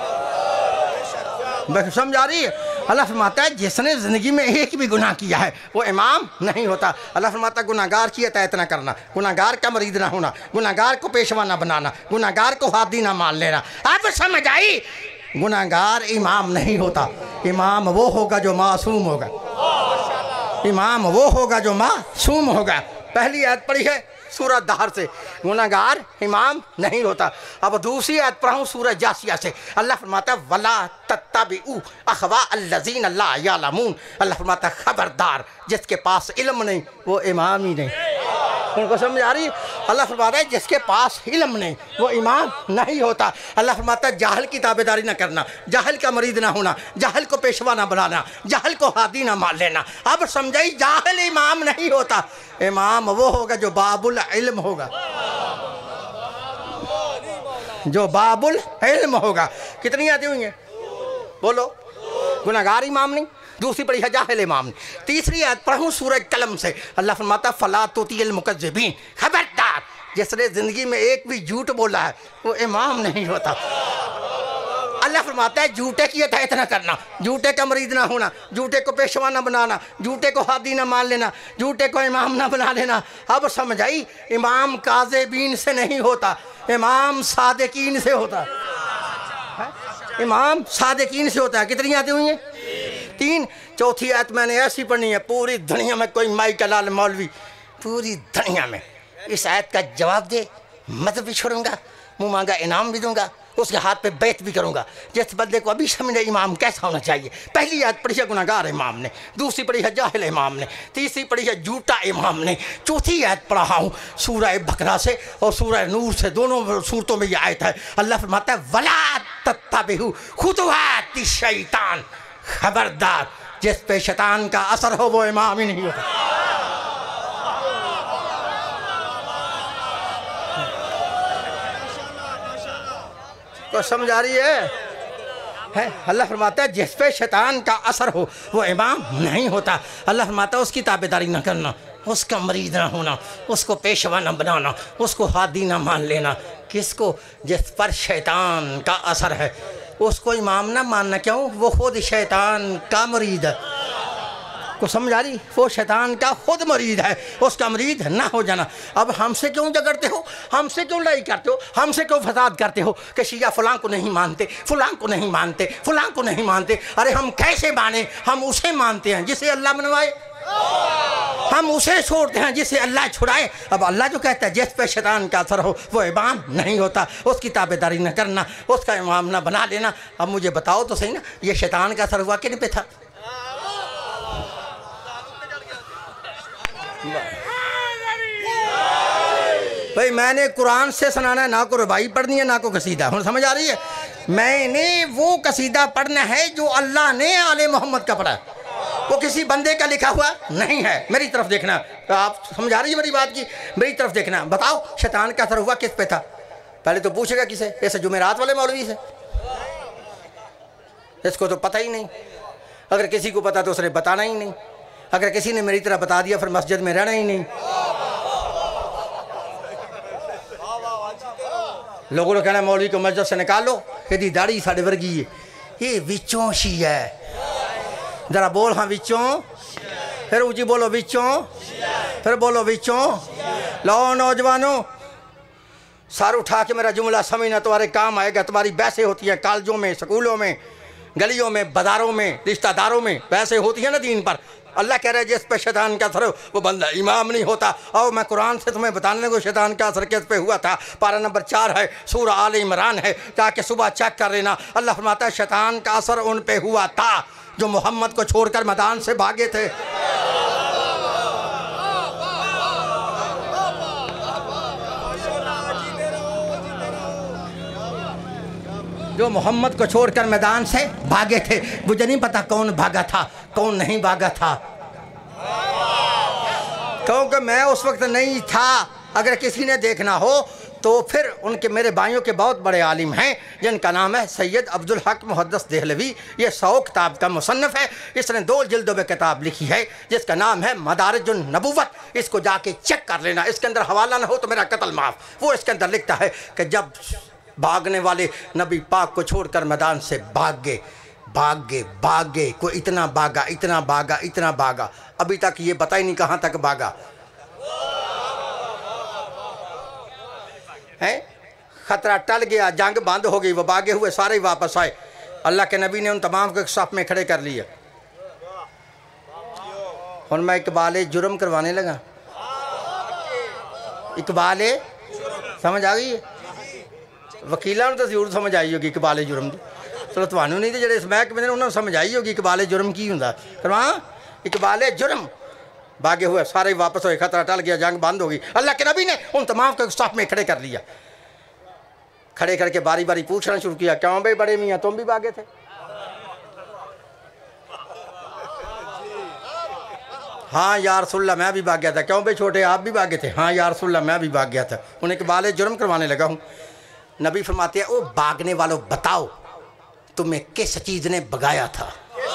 समझ आ रही है? अल्लाह फरमाता है जिसने ज़िंदगी में एक भी गुनाह किया है वो इमाम नहीं होता। अल्लाह फरमाता गुनाहगार की इताअत ना करना, गुनाहगार का मरीद ना होना, गुनाहगार को पेशवा ना बनाना, गुनाहगार को हादी ना मान लेना। अब समझ आई? गुनाहगार इमाम नहीं होता। इमाम वो होगा जो मासूम होगा, इमाम वो होगा जो मासूम होगा। पहली आयत पढ़ी है सूरत दहर से, गुनाहगार इमाम नहीं होता। अब दूसरी आयत पढ़ाऊँ सूरत जासिया से। अल्लाह फरमाता वला तत्तबिउ अखवा अल्लज़ीन ला यालमून। अल्लाह फरमाता खबरदार जिसके पास इल्म नहीं वो इमाम ही नहीं। उनको समझ आ रही? अल्लाह फरमाता है जिसके पास इल्म नहीं वो इमाम नहीं होता। अल्लाह फरमाता है जाहिल की ताबेदारी ना करना, जाहिल का मरीद ना होना, जाहिल को पेशवा ना बनाना, जाहिल को हादी ना मान लेना। अब समझाई जाहिल इमाम नहीं होता। इमाम वो होगा जो बाबुल इल्म होगा, जो बाबुल इल्म होगा। कितनी आती हुई हैं बोलो? गुनाहगार इमाम नहीं, दूसरी पढ़ी है जाहिल इमाम ने। तीसरी आयत पढ़ूँ सूरज कलम से। अल्लाह फरमाता फला तुतिल मुकज़्ज़िबीन। खबरदार जिसने ज़िंदगी में एक भी झूठ बोला है वो इमाम नहीं होता। अल्लाह फरमाता है झूठे की इताअत ना करना, झूठे का मरीद ना होना, झूठे को पेशवा ना बनाना, झूठे को हादी ना मान लेना, झूठे को इमाम ना बना लेना। अब समझ आई? इमाम काज़िबीन से नहीं होता, इमाम सादिकीन से होता है। इमाम सादिकीन से होता है। कितनी आती हुई हैं? तीन। चौथी आयत मैंने ऐसी पढ़नी है पूरी दुनिया में कोई माई का लाल मौलवी पूरी दुनिया में इस आयत का जवाब दे मत भी छोड़ूंगा, मुँह मांगा इनाम भी दूंगा, उसके हाथ पे बैत भी करूंगा जिस बंदे को अभी समझे इमाम कैसा होना चाहिए। पहली आयत पढ़ी है गुनाहगार इमाम ने, दूसरी पढ़ी है जाहिल इमाम ने, तीसरी पढ़ी है झूठा इमाम ने, चौथी आयत पढ़ा हूँ सूरह बकरा से और सूरह नूर से, दोनों सूरतों में ये आयत है। अल्लाह फरमाता है वला तत्तबिउ खुतुवाति शैतान। खबरदार जिस पे शैतान का असर हो वो इमाम ही नहीं होता। तो समझ आ रही है? है अल्लाह फरमाता है जिस पे शैतान का असर हो वो इमाम नहीं होता। अल्लाह फरमाता है उसकी ताबेदारी ना करना, उसका मरीद ना होना, उसको पेशवा ना बनाना, उसको हादी ना मान लेना। किसको? जिस पर शैतान का असर है उसको इमाम ना मानना। क्यों? वो खुद शैतान का मरीद है। को समझ आ रही? वो शैतान का खुद मरीद है, उसका मरीद ना हो जाना। अब हमसे क्यों झगड़ते हो, हमसे क्यों लड़ाई करते हो, हमसे क्यों फसाद करते हो कि शिया फलां को नहीं मानते, फलां को नहीं मानते, फलां को नहीं मानते। अरे हम कैसे माने? हम उसे मानते हैं जिसे अल्लाह मनवाए, हम उसे छोड़ते हैं जिसे अल्लाह छुड़ाए। अब अल्लाह जो कहता है जिस पे शैतान का असर हो वो इमाम नहीं होता, उसकी ताबेदारी न करना, उसका इमाम ना बना लेना। अब मुझे बताओ तो सही ना, ये शैतान का असर हुआ किन पे था? भाई मैंने कुरान से सुनाना है, ना को रुबाई पढ़नी है ना को कसीदा। हम समझ आ रही है? मैंने वो कसीदा पढ़ना है जो अल्लाह ने आले मोहम्मद का पढ़ा, वो किसी बंदे का लिखा हुआ नहीं है। मेरी तरफ देखना। तो आप समझ आ रही है मेरी बात की? मेरी तरफ देखना। बताओ शैतान का असर हुआ किस पे था? पहले तो पूछेगा किसे? ऐसे जुमेरात वाले मौलवी से? इसको तो पता ही नहीं। अगर किसी को पता तो उसने बताना ही नहीं। अगर किसी ने मेरी तरह बता दिया फिर मस्जिद में रहना ही नहीं। लोगों ने कहना मौलवी को मस्जिद से निकालो, कहती दाढ़ी साढ़े वर्गी है, ये विचों शी है। जरा बोल हाँ विचों, फिर ऊँची बोलो विचों, फिर बोलो विचों। लो नौजवानों, सर उठा के मेरा जुमला समझना, तुम्हारे काम आएगा। तुम्हारी बहसें होती हैं कॉलेजों में, स्कूलों में, गलियों में, बाजारों में, रिश्तेदारों में बहसें होती हैं ना दीन पर। अल्लाह कह रहा है जिस पे शैतान का असर हो वो बंदा इमाम नहीं होता। और मैं कुरान से तुम्हें बताने को शैतान का असर किस पे हुआ था, पारा नंबर चार है, सूरह आल इमरान है, ताकि सुबह चेक कर लेना। अल्लाह फरमाता है शैतान का असर उन पे हुआ था जो मोहम्मद को छोड़कर मैदान से भागे थे। जो मोहम्मद को छोड़कर मैदान से भागे थे। मुझे नहीं पता कौन भागा था कौन नहीं भागा था, क्योंकि मैं उस वक्त नहीं था। अगर किसी ने देखना हो तो फिर उनके मेरे भाइयों के बहुत बड़े आलिम हैं जिनका नाम है सैयद अब्दुल हक मुहद्दिस देहलवी। ये सौ किताब का मुसन्नफ़ है। इसने दो जिल्दों में किताब लिखी है जिसका नाम है मदारिजुन नबुव्वत। इसको जाके चेक कर लेना, इसके अंदर हवाला ना हो तो मेरा कत्ल माफ़। वो इसके अंदर लिखता है कि जब भागने वाले नबी पाक को छोड़कर मैदान से भाग गए भाग गए भाग गए कोई इतना भागा इतना भागा इतना भागा, अभी तक ये पता ही नहीं कहाँ तक भागा है। खतरा टल गया, जंग बंद हो गई, वो भागे हुए सारे वापस आए। अल्लाह के नबी ने उन तमाम को एक सफ में खड़े कर लिया। और मैं इकबाल जुर्म करवाने लगा। इकबाल समझ आ गई है? वकीलों तो जरूर समझ आई होगी इकबाल जुर्म की। चलो थानू नहीं तो जो इस महकमे ने उन्होंने समझ आई होगी इकबाल जुर्म की होंगे। करवा इकबाल जुर्म भागे हुए सारे वापस हुए, खतरा टल गया, जंग बंद हो गई। अल्लाह के नबी ने उन तमाम को साफ में खड़े कर लिया। खड़े करके बारी बारी पूछना शुरू किया, क्यों भाई बड़े मियाँ तुम भी भागे थे? हाँ यार रसूलल्लाह मैं भी भाग गया था। क्यों भाई छोटे आप भी भागे थे? हाँ यार रसूलल्लाह मैं भी भाग गया था। उन्हें इकबाल जुर्म करवाने लगा हूँ। नबी फरमाते हैं ओ भागने वालों बताओ तुम्हें किस चीज़ ने भगाया था?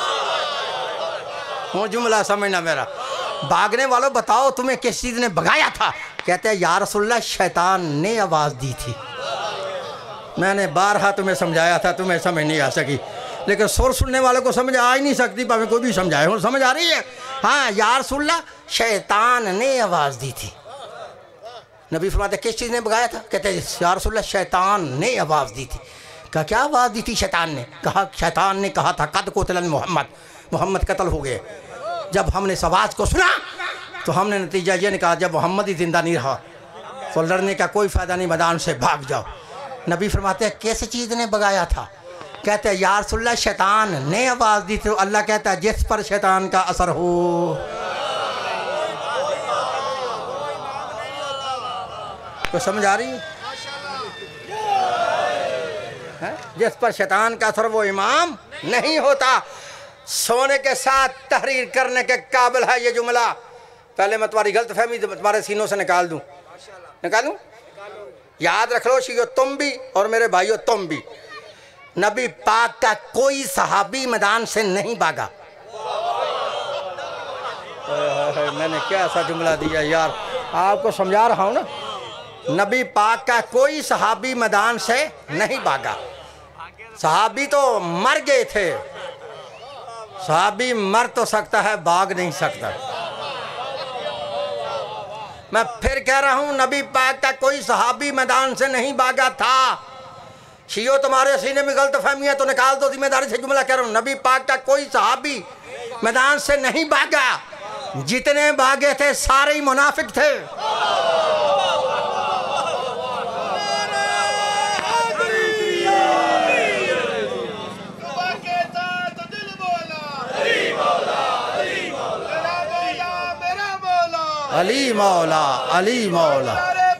वो जुमला समझना मेरा, भागने वालों बताओ तुम्हें किस चीज़ ने भगाया था? कहते हैं या रसूलल्लाह शैतान ने आवाज़ दी थी। मैंने बारहा तुम्हें समझाया था, तुम्हें समझ नहीं आ सकी, लेकिन सुर सुनने वालों को समझ आ ही नहीं सकती, भाਵੇਂ कोई भी समझाए। हूँ समझ आ रही है? हाँ या रसूलल्लाह शैतान ने आवाज़ दी थी। नबी फरमाते किस चीज़ ने भगाया था? कहते हैं या रसूलल्लाह शैतान ने आवाज़ दी थी। कहा क्या आवाज़ दी थी शैतान ने? कहा शैतान ने कहा था कद कुतिल मोहम्मद, मोहम्मद कत्ल हो गए। जब हमने इस आवाज़ को सुना तो हमने नतीजा ये निकाला जब मोहम्मद ही जिंदा नहीं रहा तो लड़ने का कोई फ़ायदा नहीं, मैदान से भाग जाओ। नबी फरमाते हैं किस चीज़ ने भगाया था? कहते हैं या रसूलल्लाह शैतान ने आवाज़ दी थी। अल्लाह कहता है जिस पर शैतान का असर हो। तो समझ आ रही है? जिस पर शैतान का असर वो इमाम नहीं होता। सोने के साथ तहरीर करने के काबिल है ये जुमला। पहले मैं तुम्हारी गलत फहमी तुम्हारे सीनों से निकाल दूं, निकालूं? याद रख लो शियो तुम भी और मेरे भाइयों तुम भी, नबी पाक का कोई सहाबी मैदान से नहीं भागा। मैंने क्या ऐसा जुमला दिया यार, आपको समझा रहा हूं ना। नबी पाक का कोई सहाबी मैदान से नहीं भागा। सहाबी तो मर गए थे, सहाबी मर तो सकता है भाग नहीं सकता। मैं फिर कह रहा हूं नबी पाक का कोई सहाबी मैदान से नहीं भागा था। शियो तुम्हारे सीने में गलत फहमी है तो निकाल दो, जिम्मेदारी से जुमला कह रहा हूं। नबी पाक का कोई सहाबी मैदान से नहीं भागा। जितने भागे थे सारे ही मुनाफिक थे। अली मौला अली मौला।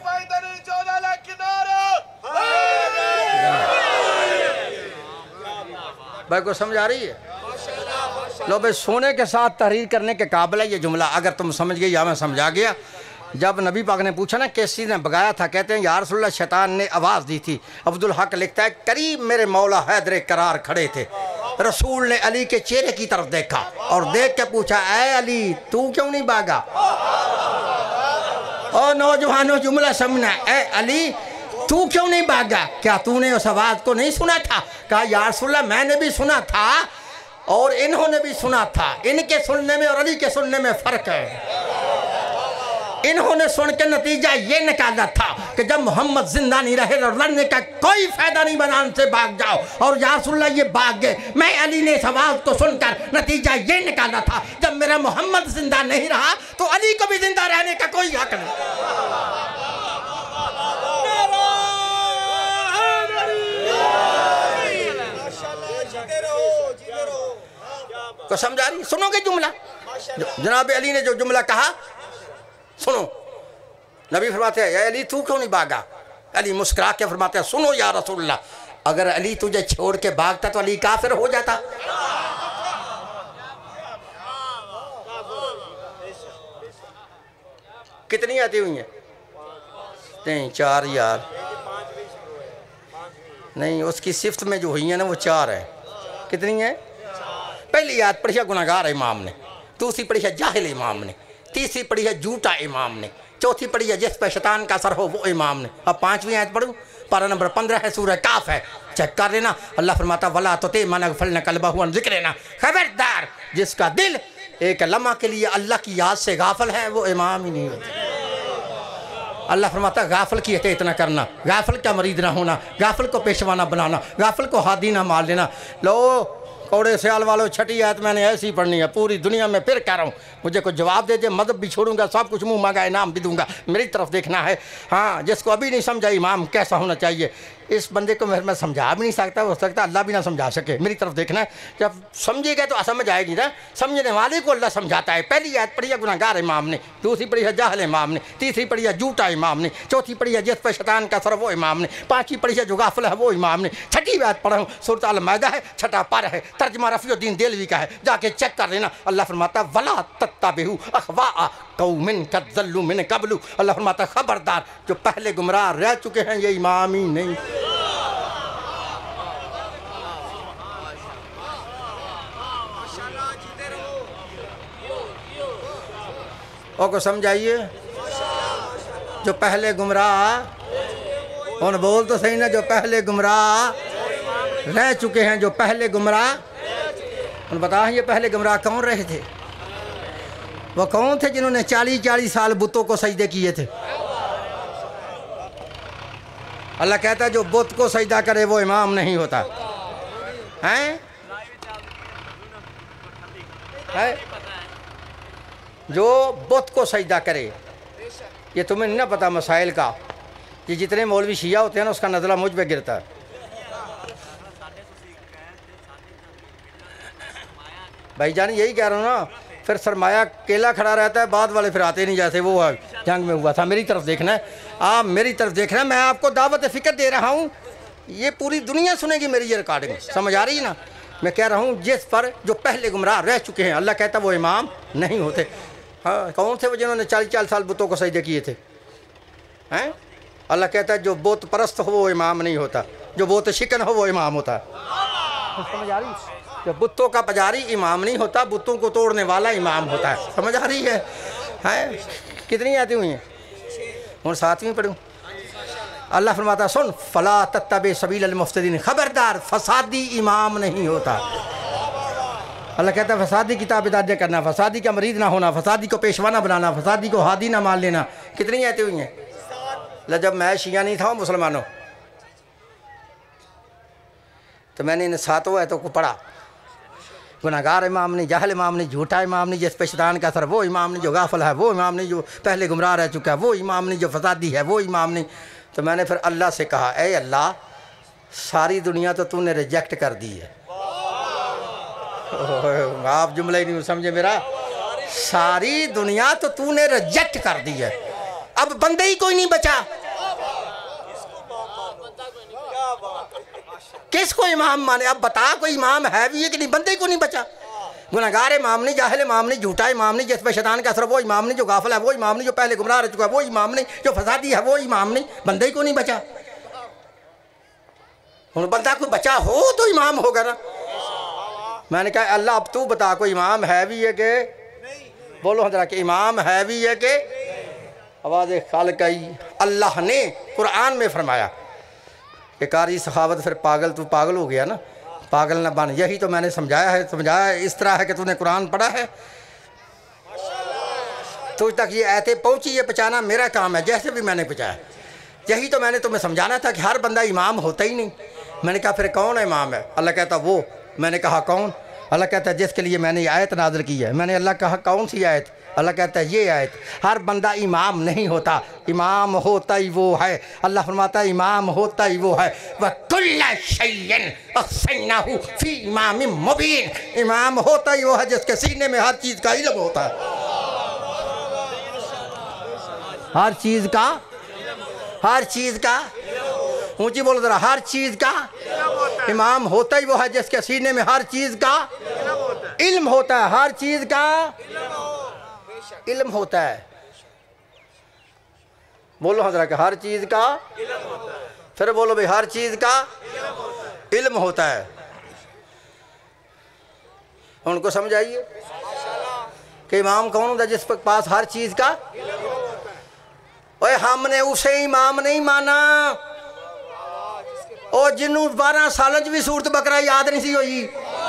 भाई को समझ आ रही है? लो भाई सोने के साथ तहरीर करने के काबिल है ये जुमला। अगर तुम समझ गए या मैं समझा गया। जब नबी पाक ने पूछा ना किस चीज़ ने भगाया था, कहते हैं या रसूलल्लाह शैतान ने आवाज़ दी थी। अब्दुल हक लिखता है करीब मेरे मौला हैदर करार खड़े थे। रसूल ने अली के चेहरे की तरफ देखा और देख के पूछा ऐ अली तू क्यों नहीं भागा? और नौजवानों जुमला समझना, ऐ अली तू क्यों नहीं भागा? क्या तूने उस आवाज़ को नहीं सुना था? कहा या रसूलल्लाह मैंने भी सुना था और इन्होंने भी सुना था। इनके सुनने में और अली के सुनने में फ़र्क है। इन्होंने सुन के नतीजा ये निकाला था कि जब मोहम्मद जिंदा नहीं रहे और लड़ने का कोई फायदा नहीं बना, उनसे भाग जाओ। और या रसूलल्लाह ये भाग गए। मैं अली ने इस आवाज़ को सुनकर नतीजा ये निकाला था जब मेरा मोहम्मद जिंदा नहीं रहा तो अली को भी जिंदा रहने का कोई हक नहीं। को समझा रही? सुनोगे जुमला? जनाब अली ने जो जुमला कहा सुनो। नबी फरमाते हैं अली तू क्यों नहीं भागा? अली मुस्कुरा के फरमाते हैं सुनो या रसूलल्लाह, अगर अली तुझे छोड़ के भागता तो अली काफिर हो जाता। कितनी आती हुई हैं? नहीं चार यार नहीं, उसकी सिफ्त में जो हुई है ना वो चार है। कितनी है? पहली याद पढ़ी है गुनाहगार इमाम ने, दूसरी पढ़ी है जाहिल इमाम ने, तीसरी पढ़ी है झूठा इमाम ने, चौथी पढ़ी है जिस पर शैतान का असर हो वो इमाम ने। अब पांचवी आयत पढ़ूं, पारा नंबर पंद्रह है, सूरह काफ है, चेक कर लेना। अल्लाह फरमाता वला तो ते मन फलन कल्बा हुआ जिक्र ना, खबरदार जिसका दिल एक लम्हा के लिए अल्लाह की याद से गाफिल है वो इमाम ही नहीं होता। अल्लाह फरमाता गाफिल की हते इतना करना, गाफिल का मरीद ना होना, गाफिल को पेशवाना बनाना, गाफिल को हादी ना मार लेना। लो कौड़े सयाल वालों छठी आयत मैंने ऐसी पढ़नी है पूरी दुनिया में, फिर कह रहा हूँ मुझे कुछ जवाब दे दे, मदद भी छोड़ूंगा, सब कुछ मुँह मांगा इनाम भी दूंगा, मेरी तरफ देखना है। हाँ जिसको अभी नहीं समझा इमाम कैसा होना चाहिए, इस बंदे को मैं समझा भी नहीं सकता, हो सकता अल्लाह भी ना समझा सके, मेरी तरफ देखना है। जब समझेगा तो समझ आएगी ना, समझने वाले को अल्लाह समझाता है। पहली आयत पढ़ी है गुनाहगार इमाम ने, दूसरी पढ़ी है जाहल इमाम ने, तीसरी पढ़ी है झूठा इमाम ने, चौथी पढ़ी है जिस पर शैतान का असर वो इमाम ने, पाँचवीं पढ़ी है जो गाफिल है वो इमाम ने, छठी आयत पढ़ा हूँ सूरत अल माइदा है, छठा पारा है, तर्जमा रफ़ीउद्दीन देलवी का है, जाके चेक कर लेना। अल्लाह फरमाता वला तत्तबिहु अखवा कौमिन कज़्ज़लू मिन क़ब्लु, अल्लाह फरमाता खबरदार जो पहले गुमराह रह चुके हैं ये इमाम ही नहीं। और को समझाइए जो पहले गुमराह, उन बोल तो सही ना, जो पहले गुमराह रह चुके हैं, जो पहले गुमराह, उन बता ये पहले गुमराह कौन रहे थे? वो कौन थे जिन्होंने चालीस चालीस साल बुतों को सजदे किए थे? अल्लाह कहता है जो बुत को सजदा करे वो इमाम नहीं होता हैं, है? जो बुत को सजदा करे, ये तुम्हें नहीं ना पता मसाइल का, ये जितने मौलवी शिया होते हैं ना उसका नज़ला मुझ पे गिरता है। भाईजान यही कह रहा हूँ ना, फिर सरमाया केला खड़ा रहता है, बाद वाले फिर आते नहीं, जैसे वो जंग में हुआ था। मेरी तरफ देखना है, आप मेरी तरफ देखना है, मैं आपको दावत फ़िक्र दे रहा हूँ, ये पूरी दुनिया सुनेगी मेरी ये रिकॉर्डिंग, समझ आ रही है ना? मैं कह रहा हूँ जिस पर जो पहले गुमराह रह चुके हैं, अल्लाह कहता वो इमाम नहीं होते। हाँ कौन थे वो जिन्होंने चालीस चालीस साल बुतों को सजदे किए थे? हैं? अल्लाह कहता है जो बुत परस्त हो वो इमाम नहीं होता, जो बुत शिकन हो वो इमाम होता है। समझ आ रही? जो बुतों का पुजारी इमाम नहीं होता, बुतों को तोड़ने वाला इमाम होता है। समझ आ रही है? हैं? कितनी आती हुई हैं? और सातवीं पढ़ूँ। अल्लाह फरमाता सुन फला तत्तबे सबील मुफ्तिदीन, खबरदार फसादी इमाम नहीं होता। अल्लाह कहता है फसादी की ताबेदारी करना, फसादी का मरीद ना होना, फसादी को पेशवाना बनाना, फसादी को हादी ना मान लेना। कितनी आती हुई हैं? ल जब मैं शिया नहीं था मुसलमानों तो मैंने इन सातों आयतों को पढ़ा। गुनाहगार इमाम नहीं, जाहल इमाम नहीं, झूठा इमाम नहीं, जिस पे शैतान का असर वो इमाम नहीं, जो गाफिल है वो इमाम नहीं, जो पहले गुमराह रह चुका है वो इमाम नहीं, जो फसादी है वो इमाम नहीं। तो मैंने फिर अल्लाह से कहा ए अल्लाह सारी दुनिया तो तूने रिजेक्ट कर दी है। आप जुमला ही नहीं समझे मेरा, सारी दुनिया तो तूने रिजेक्ट कर दी है, अब बंदे ही कोई नहीं बचा। किसको इमाम माने? अब बता कोई इमाम है भी है कि नहीं? बंदे को नहीं बचा। गुनाहगार इमाम नहीं, जाहिल इमाम नहीं, झूठा इमाम नहीं, जिस पर शैतान का असर वो इमाम नहीं, जो गाफिल है वो इमाम नहीं, जो पहले गुमराह रह चुका है वो इमाम नहीं, जो फसादी है वो इमाम नहीं, बंदे को नहीं बचा। बंदा कोई बचा हो तो इमाम होगा ना। मैंने कहा अल्लाह अब तू बता कोई इमाम है भी है कि? बोलो जरा कि इमाम है भी है कि? आवाज़ खालिकाई। अल्लाह ने कुरान में फरमाया कि कारी सखावत फिर पागल, तू पागल हो गया ना, पागल ना बन। यही तो मैंने समझाया है, समझाया इस तरह है कि तूने कुरान पढ़ा है, तुझ तक ये आयतें पहुँची, ये पहुँचाना मेरा काम है, जैसे भी मैंने पहुँचाया। यही तो मैंने तुम्हें समझाना था कि हर बंदा इमाम होता ही नहीं। मैंने कहा फिर कौन है इमाम है? अल्लाह कहता वो। मैंने कहा कौन? अल्लाह कहता है जिसके लिए मैंने आयत नाज़िल की है। मैंने अल्लाह कहा कौन सी आयत? अल्लाह कहता है ये आयत। हर बंदा इमाम नहीं होता, इमाम होता ही वो है। अल्लाह फरमाता है इमाम होता ही वो है। वह कुल्ला शैयन अहसैनाहु फी इमामिम मुबीन। इमाम होता ही वो है जिसके सीने में हर चीज़ का इल्म होता है, हर चीज़ का, हर चीज़ का, ऊंची बोलो जरा, हर चीज़ का इमाम होता ही वो है जिसके सीने में हर चीज़ का इल्म होता है, हर चीज़ का इल्म होता है। बोलो हाँ जरा कि हर चीज़ का, फिर बोलो भाई हर चीज़ का इल्म होता है। उनको समझाइए कि इमाम कौन होता है जिस पास हर चीज़ का। ओए हमने उसे इमाम नहीं माना और जिन्हों बारह साल भी सूरत बकरा याद नहीं सी होई।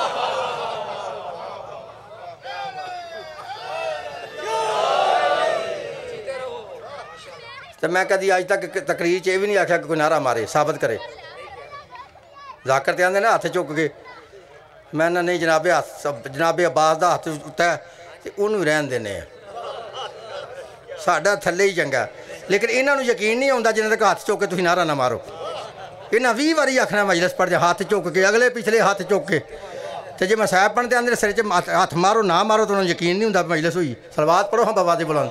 तो मैं कभी अज तक तकरीर च भी नहीं आख्या कि कोई नारा मारे साबित करे। जाकर ते आंदे ना हथ चुक के, मैं ना नहीं जनाबे हथ, जनाबे अब्बास का हथ उत्ता ते उन्होंने रहन देने, साडा थल्ले ही चंगा। लेकिन इन्हों यकीन नहीं आता जिन्हें तक हथ चुक के तुम नारा ना मारो। इन्हें भी बारी आखना मजलिस पढ़ जा हाथ चुक के, अगले पिछले हाथ चुक के, तो जे मैं साहब पढ़ते आंदे सिर च हथ मारो ना मारो तो उन्होंने यकीन नहीं होता मजलिस हुई। सलवात पढ़ो हाँ बाबा दे बुलंद।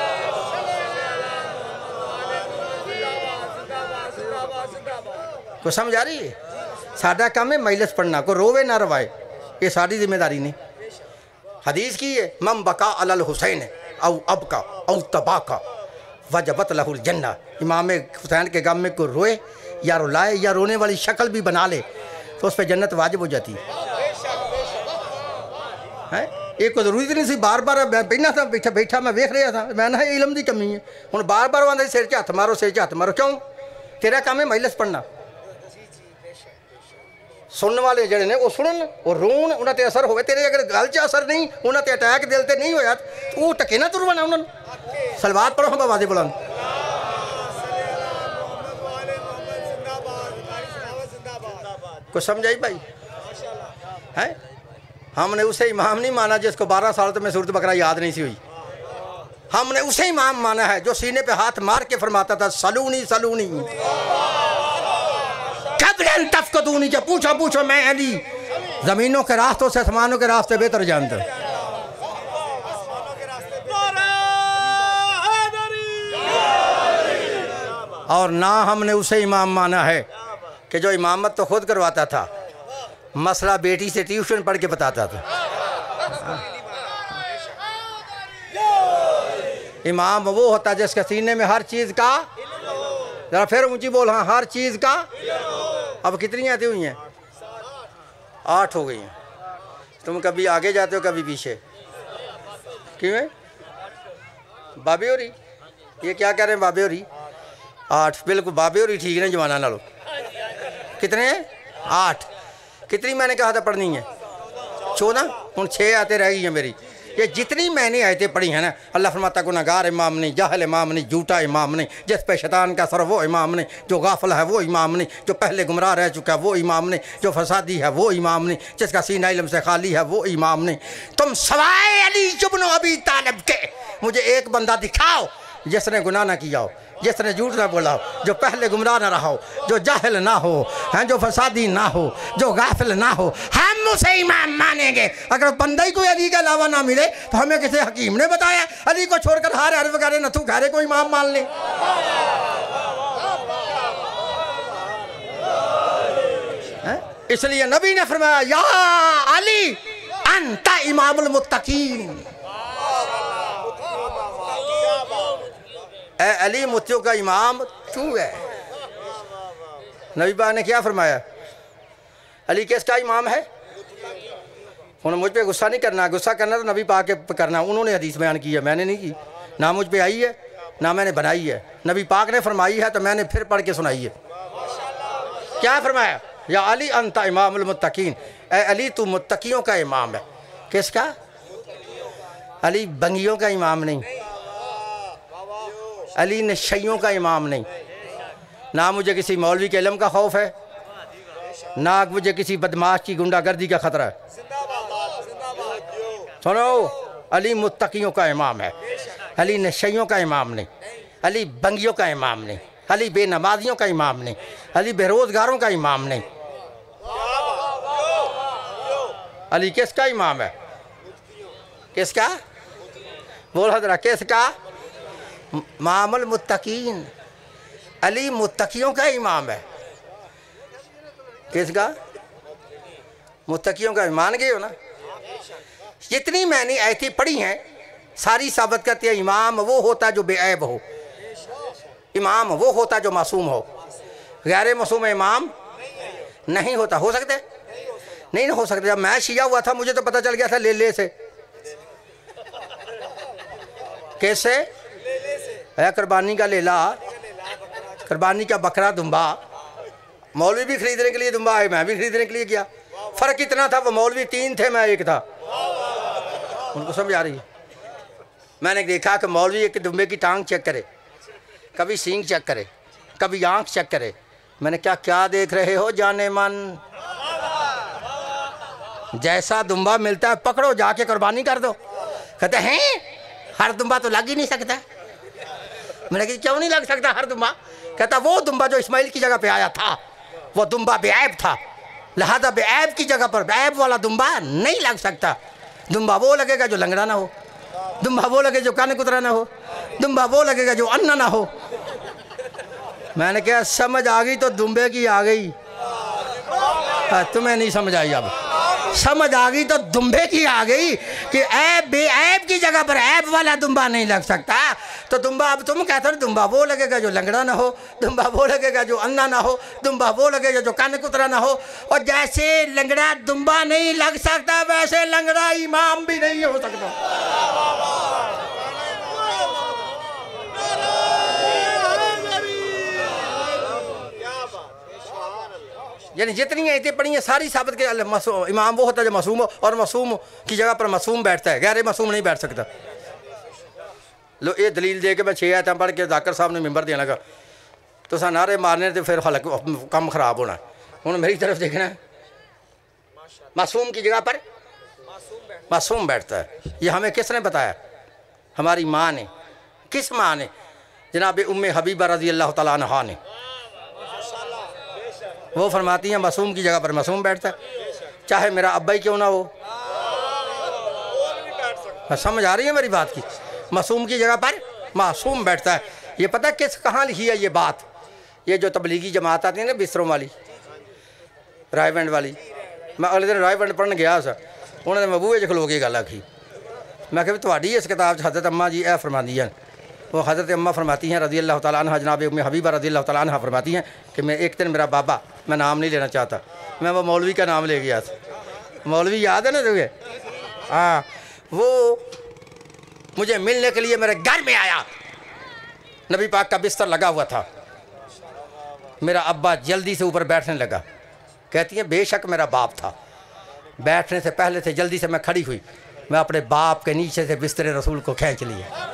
को समझ आ रही है? साडा काम है मजलिस पढ़ना, को रोवे ना रवाए, ये साड़ी जिम्मेदारी नहीं। हदीस की है मम बका अलल हुसैन औ अब का औ तबा का वजबत लहुल जन्ना। इमाम हुसैन के गम में को रोए या रुलाए या रोने वाली शक्ल भी बना ले तो उस पर जन्नत वाजिब हो जाती है। एक को जरूरी नहीं सी बार बार बैठना था, बैठा बैठा मैं वेख रहा था, मैं ना इलम की कमी है। हूँ बार बार आंदे सिर च हथ मारो, सिर च हथ मारो, क्यों? तेरा काम है मजलिस पढ़ना। सुनने वाले जड़े ने वो सुनन और रोन, उन्हें ते असर होवे। तेरे अगर गल च असर नहीं, उन्हें ते अटैक दिल ते नहीं होया तो वो टके ना तुरवाना उन्होंने। सलवात पढ़ो बाबा दे बुलंद। कुछ समझाई भाई है? हमने उसे इमाम नहीं माना जिसको बारह साल तो में सूरत बकरा याद नहीं सी हुई। हमने उसे इमाम माना है जो सीने पे हाथ मार के फरमाता था सलूनी सलूनी कब्रन तफकदूनी, जब पूछो पूछो मैं अली जमीनों के रास्तों से आसमानों के रास्ते बेहतर जानता। और ना हमने उसे इमाम माना है कि जो इमामत तो खुद करवाता था, मसला बेटी से ट्यूशन पढ़ के बताता था। इमाम वो होता है जिसके सीने में हर चीज़ का, जरा फिर ऊंची बोल, हाँ हर चीज़ का। अब कितनी आती हुई हैं? आठ हो गई हैं। तुम कभी आगे जाते हो कभी पीछे, क्यों? बाबे हो रही, ये क्या कह रहे हैं बाबे हो रही? आठ, बिल्कुल बाबे हो रही ठीक है जमाना ना लो। कितने हैं? आठ। कितनी मैंने कहा था पढ़नी है? चौदह। हूँ छः आते रह गई हैं मेरी। ये जितनी मैंने आयतें पढ़ी हैं ना, अल्लाह फरमाता गुनहगार इमाम नहीं, जाहिल इमाम नहीं, झूठा इमाम नहीं, जिस पे शैतान का सर वो इमाम नहीं, जो गाफिल है वो इमाम नहीं, जो पहले गुमराह रह चुका है वो इमाम नहीं, जो फसादी है वो इमाम नहीं, जिसका सीना इल्म से खाली है वो इमाम नहीं। तुम सवाए अली इब्न अबी तालिब के मुझे एक बंदा दिखाओ जिसने गुनाह ना किया हो, जिसने झूठ ना बोला हो, जो पहले गुमराह ना रहा हो, जो जाहिल ना हो, हैं जो फसादी ना हो, जो गाफिल ना हो, हम उसे इमाम मानेंगे। अगर बंदा ही कोई अली के अलावा ना मिले तो हमें किसी हकीम ने बताया अली को छोड़कर हारे हर वगैरह न तू घरे को इमाम मान ले। इसलिए नबी ने फरमाया या अली अंता इमामुल मुत्तकीन, ए अली मुत्तियों का इमाम तू है। नबी पाक ने क्या फरमाया? अली किसका इमाम है? उन्होंने मुझ पे गुस्सा नहीं करना, गुस्सा करना तो नबी पाक के करना। उन्होंने हदीस बयान की है, मैंने नहीं की। ना मुझ पे आई है ना मैंने बनाई है, नबी पाक ने फरमाई है तो मैंने फिर पढ़ के सुनाई है। क्या फरमाया? या अली अंता इमामुल मुत्तकीन, ए अली तू मुत्तकियों का इमाम है। किसका? अली बंगियों का इमाम नहीं, अली नशइयों का इमाम नहीं। ना मुझे किसी मौलवी के इल्म का खौफ है, ना मुझे किसी बदमाश की गुंडागर्दी का खतरा है। सुनो, अली मुत्तकियों का इमाम है, अली नशइयों का इमाम नहीं, अली बंगियों का इमाम नहीं, अली बेनमाजियों का इमाम नहीं, अली बेरोजगारों का इमाम नहीं। अली किसका इमाम है? किसका? बोल जरा, किसका? मामुल मुत्तकीन, अली मुत्तकियों का इमाम है। किसका? मुत्तकियों का। मान गए हो ना? जितनी मैंने आयतें पढ़ी हैं सारी साबित करती है इमाम वो होता जो बेऐब हो, इमाम वो होता जो मासूम हो, गैर मासूम इमाम नहीं होता। हो सकते? नहीं हो सकते। जब मैं शिया हुआ था मुझे तो पता चल गया था ले ले से। कैसे? है कुर्बानी का लेला, कुर्बानी का बकरा दुम्बा। मौलवी भी खरीदने के लिए दुम्बा है, मैं भी खरीदने के लिए गया। फ़र्क इतना था, वो मौलवी तीन थे, मैं एक था। उनको समझ आ रही है? मैंने देखा कि मौलवी एक दुम्बे की टांग चेक करे, कभी सींग चेक करे, कभी आंख चेक करे। मैंने क्या क्या देख रहे हो जाने मन? जैसा दुम्बा मिलता है पकड़ो, जाके कुर्बानी कर दो। कहते हैं हर दुम्बा तो लग ही नहीं सकता। मैंने कहा क्यों नहीं लग सकता हर दुम्बा? कहता वो दुम्बा जो इस्माइल की जगह पे आया था वो दुम्बा बेऐब था, लिहाजा बेऐब की जगह पर बेऐब वाला दुम्बा नहीं लग सकता। दुम्बा वो लगेगा जो लंगड़ा ना हो, दुम्बा वो लगे जो कान कुतरा ना हो, दुम्बा वो लगेगा जो अन्ना ना हो। मैंने कहा समझ आ गई तो दुम्बे की आ गई, तुम्हें नहीं समझ आई। अब समझ आ गई तो दुम्बे की आ गई कि ऐब बेऐब की जगह पर ऐब वाला दुम्बा नहीं लग सकता। तो दुम्बा अब तुम कहते हो दुम्बा वो लगेगा जो लंगड़ा ना हो, दुम्बा वो लगेगा जो अन्ना ना हो, दुम्बा वो लगेगा जो कान कुतरा ना हो। और जैसे लंगड़ा दुम्बा नहीं लग सकता वैसे लंगड़ा इमाम भी नहीं हो सकता। यानी जितनी आयतें पढ़ी हैं सारी साबित के इमाम वो होता है जो मासूम हो, और मासूम की जगह पर मासूम बैठता है, गैर मासूम नहीं बैठ सकता। लो ये दलील दे के मैं छः आयतें पढ़ के जाकर साहब ने मिंबर देने लगा तो सा नारे मारने तो फिर हलक कम खराब होना। हूँ मेरी तरफ देखना है, मासूम की जगह पर मासूम बैठता है। ये हमें किसने बताया? हमारी माँ ने। किस माँ ने? जनाब उम्मे हबीबा रज़ी अल्लाह तआला अन्हा ने। वो फरमाती हैं मासूम की जगह पर मासूम बैठता है, चाहे मेरा अब्बा ही क्यों ना हो। समझ आ रही है मेरी बात की? मासूम की जगह पर मासूम बैठता है। ये पता किस कहाँ लिखी है ये बात? ये जो तबलीगी जमात आती है ना बिस्तरों वाली, रायवंड वाली। मैं अगले दिन रायवंड पढ़ने गया सर, उन्होंने मैं बूहे च खलो के गल आखी। मैं कहा तुहाडी इस किताब हज़रत अम्मा जी ए फरमाती हैं। वो हज़रत अम्मा फरमाती हैं रज़ी अल्लाह तआला अन्हा, जनाब उम्मे हबीबा रज़ी अल्लाह तआला अन्हा फरमाती हैं कि मैं एक दिन मेरा बाबा, मैं नाम नहीं लेना चाहता, मैं वो मौलवी का नाम ले गया था। मौलवी याद है ना तुम्हें? हाँ, वो मुझे मिलने के लिए मेरे घर में आया। नबी पाक का बिस्तर लगा हुआ था। मेरा अब्बा जल्दी से ऊपर बैठने लगा। कहती है बेशक मेरा बाप था, बैठने से पहले से जल्दी से मैं खड़ी हुई, मैं अपने बाप के नीचे से बिस्तर रसूल को खींच लिया।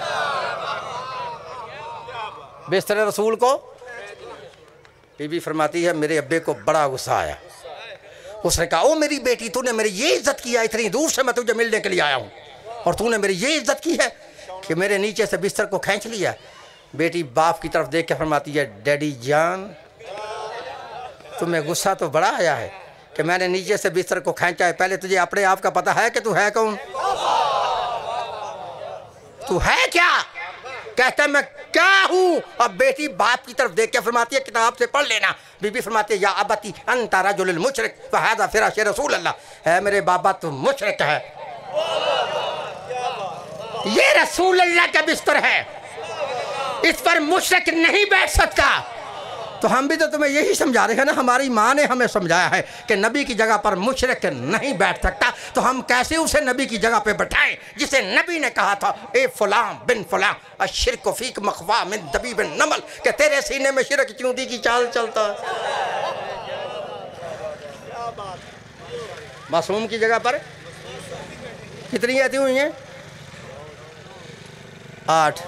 बिस्तर रसूल को बीबी फरमाती है मेरे अब्बे को बड़ा गुस्सा आया। उसने कहा ओ मेरी बेटी, तूने मेरी ये इज्जत की है, इतनी दूर से मैं तुझे मिलने के लिए आया हूँ और तूने मेरी ये इज्जत की है कि मेरे नीचे से बिस्तर को खींच लिया। बेटी बाप की तरफ देख के फरमाती है डैडी जान, तुम्हें गुस्सा तो बड़ा आया है कि मैंने नीचे से बिस्तर को खींचा है। पहले तुझे अपने आप का पता है कि तू है कौन? तू है क्या? कहता है मैं क्या हूँ? अब बेटी बाप की तरफ देख के फरमाती है किताब से पढ़ लेना। बीबी फरमाती है या अबती अंता रजुल मुशरिक फहादा फिराश रसूल अल्लाह, है मेरे बाबा तू मुशरिक है, ये रसूल अल्लाह का बिस्तर है, इस पर मुशरिक नहीं बैठ सकता। तो हम भी तो तुम्हें यही समझा रहे हैं ना, हमारी माँ ने हमें समझाया है कि नबी की जगह पर मुशरिक नहीं बैठ सकता, तो हम कैसे उसे नबी की जगह पे बैठाएं जिसे नबी ने कहा था ए फलां बिन फलां अशिरक फीक मखवा मिन दबी बिन नमल, कि तेरे सीने में शिरक चूंदी की चाल चलता है। मासूम की जगह पर कितनी आती हुई हैं? आठ।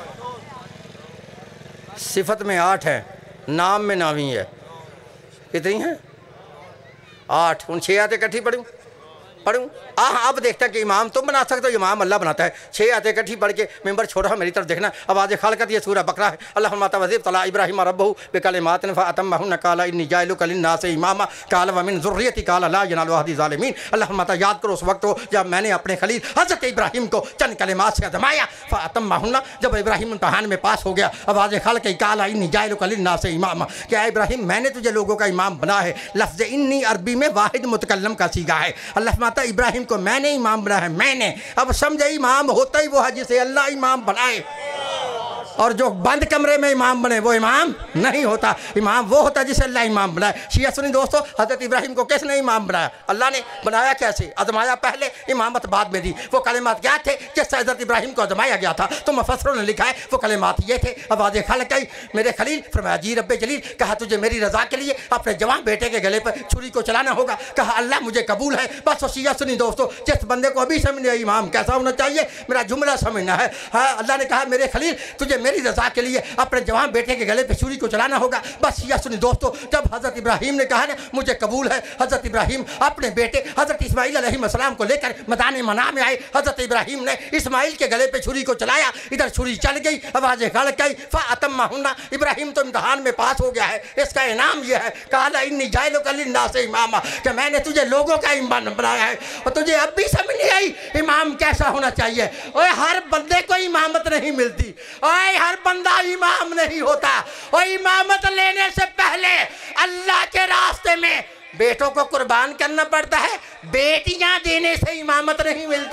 सिफत में आठ है, नाम में नावी है। कितनी हैं? आठ। उन छः आते इकट्ठी पढ़ूँ पढ़ूँ हाँ, अब देखते हैं कि इमाम तुम बना सकते हो, इमाम अल्लाह बनाता है। छः आते इकट्ठी पढ़ के मेंबर छोड़ा मेरी तरफ देखना। आवाज़ खालकत ये सूरह बकरा है। अल्लाह माता वज़ीब तला इब्राहिम रब्बहु बिकलिमातिन फअतम्महुन्ना काला इन्नी जाइलुका लिन्नासि इमामा काला व मिन ज़ुर्रियती काला ला यनालु अहदी ज़ालिमीन। अल्लाह माता याद करो उस वक्त हो जब मैंने अपने खलील हज़रत इब्राहिम को चंद कलिमात से आज़माया। फअतम्महुन्ना, जब इब्राहिम इम्तिहान में पास हो गया, आवाज़ खालकत काला इन्नी जाइलुका लिन्नासि इमामा, क्या इब्राहिम मैंने तुझे लोगों का इमाम बना है। लफ्ज़ इन्नी अरबी में वाहिद मुतकल्लम का सीगा है। अल्लाह माता इब्राहिम को मैंने इमाम बनाया है, मैंने। अब समझे इमाम होता ही वो है जिसे अल्लाह इमाम बनाए, और जो बंद कमरे में इमाम बने वो इमाम नहीं होता। इमाम वो होता है जिसे अल्लाह इमाम बनाए। शिया सुनी दोस्तों, हज़रत इब्राहिम को किसने इमाम बनाया? अल्लाह ने। बनाया कैसे? आजमाया पहले, इमामत बाद में दी। वो कलिमात क्या थे जिससे हज़रत इब्राहिम को आजमाया गया था? तो मुफस्सिरों ने लिखा है वो कलिमात ये थे। आवाज़ खालक आई मेरे खलील, फरमाया जी रब्बे जलील। कहा तुझे मेरी रज़ा के लिए अपने जवान बेटे के गले पर छुरी को चलाना होगा। कहा अल्लाह मुझे कबूल है। बस वो शिया सुनी दोस्तों, जिस बंदे को अभी समझ नहीं इमाम कैसा होना चाहिए, मेरा जुमला समझना है। हाँ, अल्लाह ने कहा मेरे खलील तुझे मेरी रज़ा के लिए अपने जवान बेटे के गले पे छुरी को चलाना होगा। बस या सुनी दोस्तों, जब हज़रत इब्राहिम ने कहा ना मुझे कबूल है, हज़रत इब्राहिम अपने बेटे हज़रत इस्माइल अलैहिस्सलाम को लेकर मैदान मना में आए। हज़रत इब्राहिम ने इस्माइल के गले पे छुरी को चलाया, इधर छुरी चल गई, आवाज़ खड़क गई। फ़अतम्महुन्ना, इब्राहिम तो इम्तिहान में पास हो गया है, इसका इनाम यह है काला इन्नी जाइलुका लिन्नासि इमामा, कि मैंने तुझे लोगों का इमाम बनाया है। और तुझे अब भी समझ नहीं आई इमाम कैसा होना चाहिए? ओए हर बंदे को इमामत नहीं मिलती, ओए हर बंदा इमाम नहीं होता। और इमामत लेने से पहले अल्लाह के रास्ते में बेटों को कुर्बान करना पड़ता है। बेटियां देने से इमामत नहीं मिलती।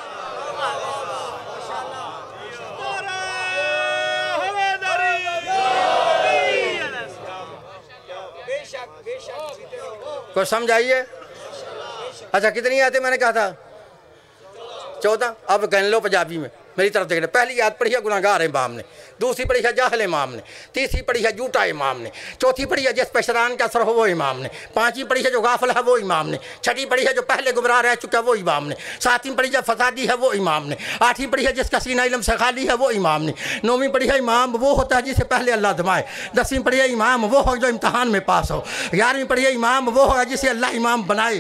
कुछ समझाइए। अच्छा कितनी आते मैंने कहा था? चौदह। अब गन लो पंजाबी में, मेरी तरफ देखना। पहली याद पढ़ी है गुनाहगार इमाम ने, दूसरी पढ़ी है जाहल इमाम ने, तीसरी पढ़ी है झूठा इमाम ने, चौथी पढ़ी है जिस पे शरान का असर हो वो इमाम ने, पांचवी पढ़ी है जो गाफिल है वो इमाम ने, छठी पढ़ी है जो पहले गुमराह रह चुका है वो इमाम ने, सातवीं पढ़ी है फसादी है वो इमाम ने, आठवीं पढ़ी है जिसका सीना इल्म से खाली है वो इमाम ने, नौवीं पढ़ी है इमाम वो होता है जिसे पहले अल्लाह दमाए, दसवीं पढ़ी है इमाम वो हो जो इम्तहान में पास हो, ग्यारहवीं पढ़ी है इमाम वो होगा जिसे अल्लाह इमाम बनाए।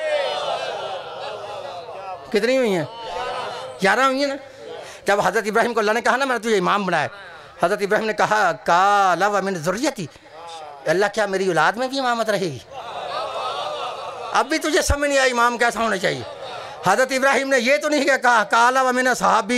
कितनी हुई हैं? ग्यारह हुई है ना। जब हज़रत इब्राहिम को अल्लाह ने कहा ना मैंने तुझे इमाम बनाया, हज़रत इब्राहिम ने कहा काला व मिन ज़ुर्रियती, अल्लाह क्या मेरी औलाद में भी इमामत रहेगी? अब भी तुझे समझ नहीं आया इमाम कैसा होना चाहिए। हज़रत इब्राहिम ने ये तो नहीं कहा काला व मिन सहाबी,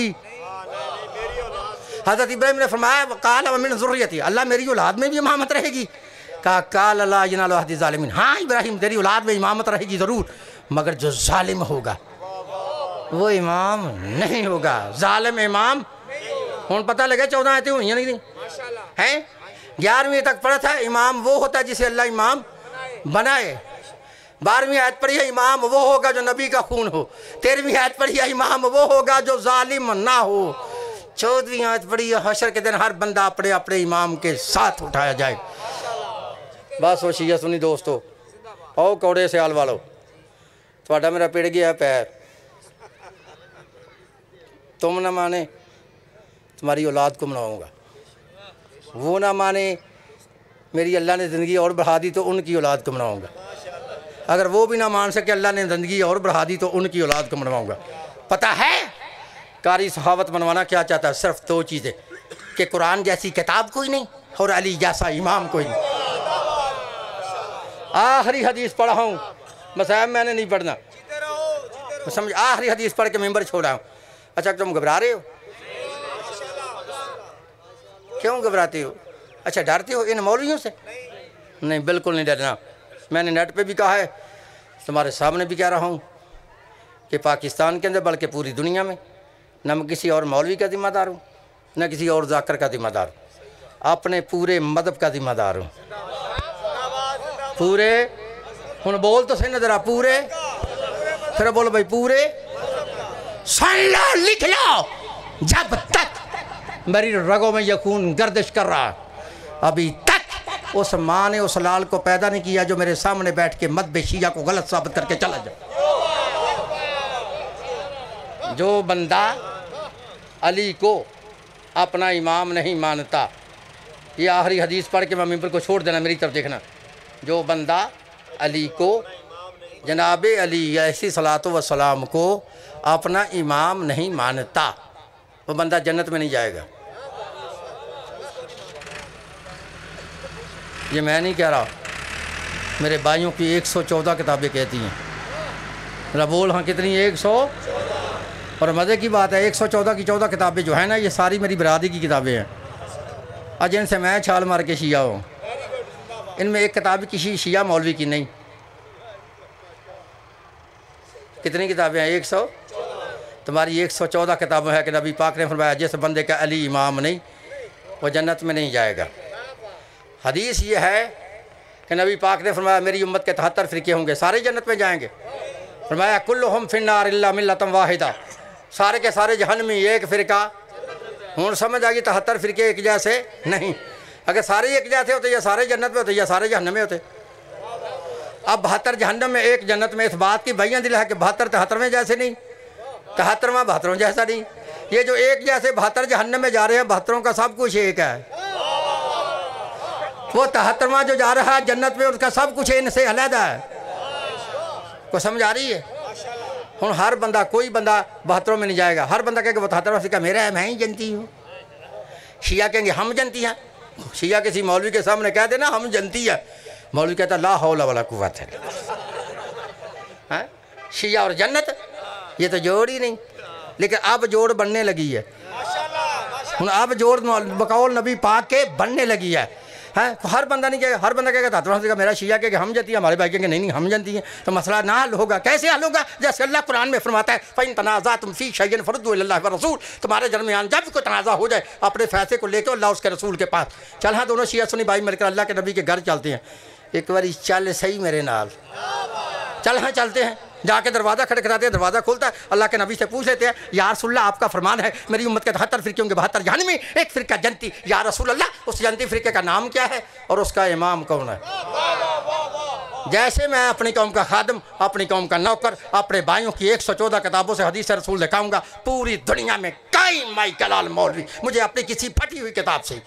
हज़रत इब्राहिम ने फरमाया काला व मिन ज़ुर्रियती, अल्लाह मेरी औलाद में भी इमामत रहेगी। कहा काला ला यनालु अहदी ज़ालिमीन, हाँ इब्राहिम तेरी औलाद में इमामत रहेगी ज़रूर, मगर जो ज़ालिम होगा वो इमाम नहीं होगा। जालिम इमाम हूँ पता लगे चौदह आयतें हुई नहीं हैं। ग्यारहवीं तक पढ़ा था इमाम वो होता है जिसे अल्लाह इमाम बनाए। बारहवीं आयत पढ़ी है इमाम वो होगा जो नबी का खून हो। तेरहवीं आयत पढ़ी है इमाम वो होगा जो जालिम ना हो। चौदहवीं आयत पढ़ी है हशर के दिन हर बंदा अपने अपने इमाम के साथ उठाया जाए। बस वो शिया सुनी दोस्तों, आओ कौड़े सियाल वालो, थोड़ा मेरा पिड़ गया पैर, तुम ना माने तुम्हारी औलाद को मनाऊँगा, वो ना माने मेरी अल्लाह ने ज़िंदगी और बढ़ा दी तो उनकी औलाद को मनाऊँगा, अगर वो भी ना मान सके अल्लाह ने ज़िंदगी और बढ़ा दी तो उनकी औलाद को मनवाऊँगा। पता है कारी सहावत मनवाना क्या चाहता है? सिर्फ दो चीज़ें, कि कुरान जैसी किताब कोई नहीं और अली जैसा इमाम कोई नहीं। आखिरी हदीस पढ़ा हूँ, मसाहब मैंने नहीं पढ़ना, समझ आखिरी हदीस पढ़ के मेंबर छोड़ा हूँ। अच्छा तुम घबरा रहे हो? क्यों घबराते हो? अच्छा डरते हो इन मौलवियों से? नहीं बिल्कुल नहीं डरना। मैंने नेट पे भी कहा है, तुम्हारे सामने भी कह रहा हूँ कि पाकिस्तान के अंदर बल्कि पूरी दुनिया में न मैं किसी और मौलवी का ज़िम्मेदार हूँ न किसी और जाकर का ज़िम्मेदार हूँ, अपने पूरे मज़हब का ज़िम्मेदार हूँ। पूरे हुन बोल तो सही ना जरा, पूरे फिर बोलो भाई पूरे। सुन लो, लिख लो, जब तक मेरी रगों में यह खून गर्दिश कर रहा, अभी तक उस माँ ने उस लाल को पैदा नहीं किया जो मेरे सामने बैठ के मत शिया को गलत साबित करके चला जाए। जो बंदा अली को अपना इमाम नहीं मानता, ये आखिरी हदीस पढ़ के मैं मिंबर को छोड़ देना, मेरी तरफ देखना। जो बंदा अली को, जनाब अली ऐसी सलातो व सलाम को अपना इमाम नहीं मानता, वो बंदा जन्नत में नहीं जाएगा। ये मैं नहीं कह रहा, मेरे भाइयों की एक सौ चौदह किताबें कहती हैं। मेरा बोल हाँ कितनी, एक सौ। और मज़े की बात है, एक सौ चौदह की चौदह किताबें जो है ना, ये सारी मेरी बरादरी की किताबें हैं, आज इनसे मैं छाल मार के शिया हूँ। इनमें एक किताब किसी शिया मौलवी की नहीं। कितनी किताबें हैं? एक सौ। तुम्हारी एक सौ चौदह किताबें हैं कि नबी पाक ने फरमाया जिस बंदे का अली इमाम नहीं, वो जन्नत में नहीं जाएगा। हदीस ये है कि नबी पाक ने फरमाया मेरी उम्मत के तिहत्तर फ़िरके होंगे, सारे जन्नत में जाएंगे। फरमाया कुल्लुहुम फिन्नार इल्ला मिल्लतम वाहिदा, सारे के सारे जहन्नमी, एक फ़िरका। हूँ समझ आ गई, तिहत्तर फ़िरके एक जैसे नहीं। अगर सारे एक जैसे होते या सारे जन्नत में होते या सारे जहन्नम में होते। अब बहत्तर जहन्नम में, एक जन्नत में, इस बात की भैया दिल है कि बहत्तर तिहत्तर में जैसे नहीं, तिहत्तरवां बहत्तरों जैसा नहीं। ये जो एक जैसे बहत्तर जहन्नम में जा रहे हैं, बहत्तरों का सब कुछ एक है। वो तिहत्तरवां जो जा रहा है जन्नत में, उसका सब कुछ इनसे अलग है। को समझ आ रही है? हूँ हर बंदा, कोई बंदा बहत्तरों में नहीं जाएगा। हर बंदा कहेगा वो तिहत्तरवां फ़िरका मेरा है, मैं ही जनती हूँ। शिया कहेंगे हम जनती हैं। शिया किसी मौलवी के सामने कह देना हम जनती है, मौलवी कहता ला हौला वला कुव्वत है। शिया और जन्नत ये तो जोड़ ही नहीं, लेकिन अब जोड़ बनने लगी है। अब जोड़ बकौल नबी पाक के बनने लगी है। है हर बंदा नहीं कहेगा, हर बंदा कहेगा तिहत्तरवां फ़िरका मेरा, शिया कहेगा हम जनती है, हमारे भाई कहेंगे नहीं नहीं हम जनती हैं। तो मसला ना हल होगा। कैसे हल होगा? जैसे अल्लाह कुरान में फरमाता है फ़इन तनाज़अतुम फ़ी शैइन फरुद्दू इलल्लाहि व रसूल, तुम्हारे दरमियान जब कोई तनाज़ा हो जाए अपने फैसले को लेकर अल्लाह उसके रसूल के पास। चल हाँ दोनों शिया सुनी भाई मिलकर अल्लाह के नबी के घर चलते हैं। एक बार चल सही मेरे नाल, चल हाँ चलते हैं। जाके दरवाज़ा खटखटाते हैं, दरवाज़ा खुलता है, अल्लाह के नबी से पूछ लेते हैं या रसूल अल्लाह आपका फरमान है मेरी उम्मत के तिहत्तर फ़िरके होंगे, बहत्तर जहन्नमी, एक फ़िरका जन्नती। या रसूल अल्लाह उस जन्नती फ़िरके का नाम क्या है और उसका इमाम कौन है? जैसे मैं अपनी कौम का खादम, अपनी कौम का नौकर, अपने भाइयों की एक सौ चौदह किताबों से हदीस रसूल दिखाऊंगा, पूरी दुनिया में कई माई कलाल मौलवी मुझे अपनी किसी फटी हुई किताब से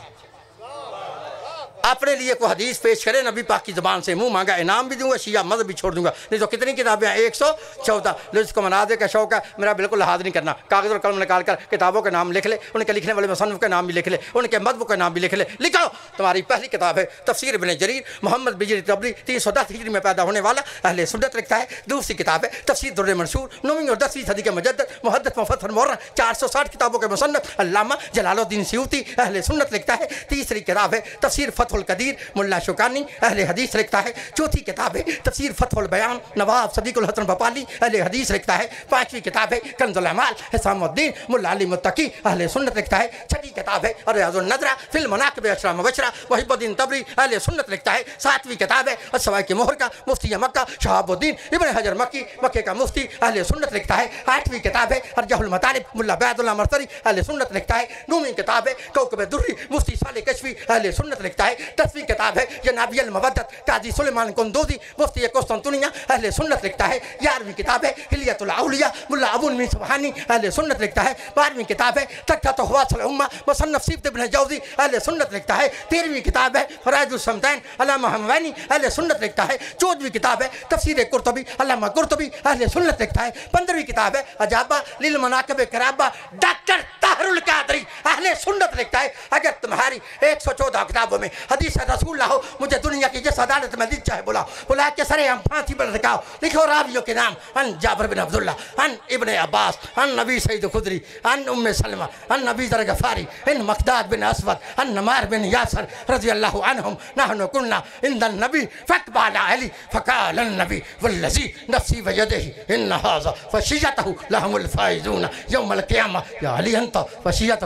अपने लिए कोई हदीस पेश करे, नबी पाक की ज़बान से मुंह मांगा, इनाम भी दूंगा, शिया मज़हब भी छोड़ दूंगा। नहीं तो कितनी किताबें हैं? एक सौ चौदह। जिसको मनाज़े का शौक़ है, मेरा बिल्कुल लिहाज नहीं करना, कागज़ और कलम निकाल कर किताबों के नाम लिख ले, उनके लिखने वाले मुसन्निफ़ के नाम भी लिख ले, उनके मज़हब के नाम भी लिख ले। लिखो तुम्हारी पहली किताब है तफसीर इब्न जरीर मोहम्मद बिजरी तबरी, तीन सौ दस हिजरी में पैदा होने वाला अहले सुन्नत लिखता है। दूसरी किताब है तफसीर दुर्र मंसूर, नौवीं और दसवीं सदी के मुजद्दिद मुहद्दिस मुफस्सिर मुअर्रिख़, चार सौ साठ किताबों के मुसन्निफ़ अल्लामा जलालुद्दीन सयूती अहले सुन्नत लिखता है। तीसरी किताब है तफसीर फतहुल कदीर मुल्ला शुकानी अहले हदीस लिखता है। चौथी किताब है तफसीर फतहुल बयान नवाब सदीकुल हसन भोपाली अहले हदीस लिखता है। पांचवी किताब है कंजुल अमाल हिसामुद्दीन मुल्ला अली मुत्तकी अहले सुन्नत लिखता है। छठी किताब है रियाजुन नज़रा फिल मनाक़िब अशरा मुबशरा वहीबुद्दीन तबरी अहले सुन्नत लिखता है। सातवीं किताब है अस्सवाए की मोहर का मुफ्ती मक्का शहाबुद्दीन इब्न हजर मक्की मक्के का मुफ्ती अहले सुन्नत लिखता है। आठवीं किताब है अर्जहुल मतालिब मुल्ला बैदुल्लाह मरसरी अहले सुन्नत लिखता है। नौवीं किताब है कौकब दुर्री मुफ्ती साले कशफी अहले सुन्नत लिखता है। दसवीं किताब है जनाबी अल मवद्दत काजी सुलेमान कुंदूजी मुफ्ती कुस्तुनतुनिया अहले सुन्नत लिखता है। ग्यारहवीं किताब है हिलियतुल औलिया मुल्ला अबुल मीर सुबहानी अहले सुन्नत लिखता है। बारहवीं किताब है तक़्क़त हुवासुल उम्मा मुसन्नफ़ सीबत इब्न जौज़ी अहले सुन्नत लिखता है। तेरहवीं किताब है फराइजुल समदैन अल्लामा हमवानी अहले सुन्नत लिखता है। चौदहवीं किताब है तफसीर कुर्तुबी अल्लामा कुर्तुबी अहले सुन्नत लिखता है। पंद्रहवीं किताब है अजाबा लिल मनाक़िब किराबा डॉक्टर ताहरुल कादरी अहले सुन्नत लिखता है। अगर तुम्हारी एक सौ चौदह किताबों में हदीस रसूल हो, मुझे दुनिया की जिस अदालत में दिल चाहे बुलाओ, बुला के सरे हम फांसी पर लटकाओ। लिखो रावियों के नाम अन जाबिर बिन अब्दुल्ला अन इब्ने अब्बास अन नबी सईद खुदरी अन उम्मे सलमा अन नबी ज़र गफ़ारी इन मक़दाद बिन असवद अन नमार बिन यासर रज़ी अल्लाहु अन्हुम नहनु कुन्ना इंदन नबी फ़क़बाला अली फ़क़ालन नबी वल्लज़ी नफ़्सी बयदिही इन हाज़ा फ़शियतहु लहुमुल फ़ाइज़ून यौमल क़ियामा या अली अंत फ़शियतुका फ़िल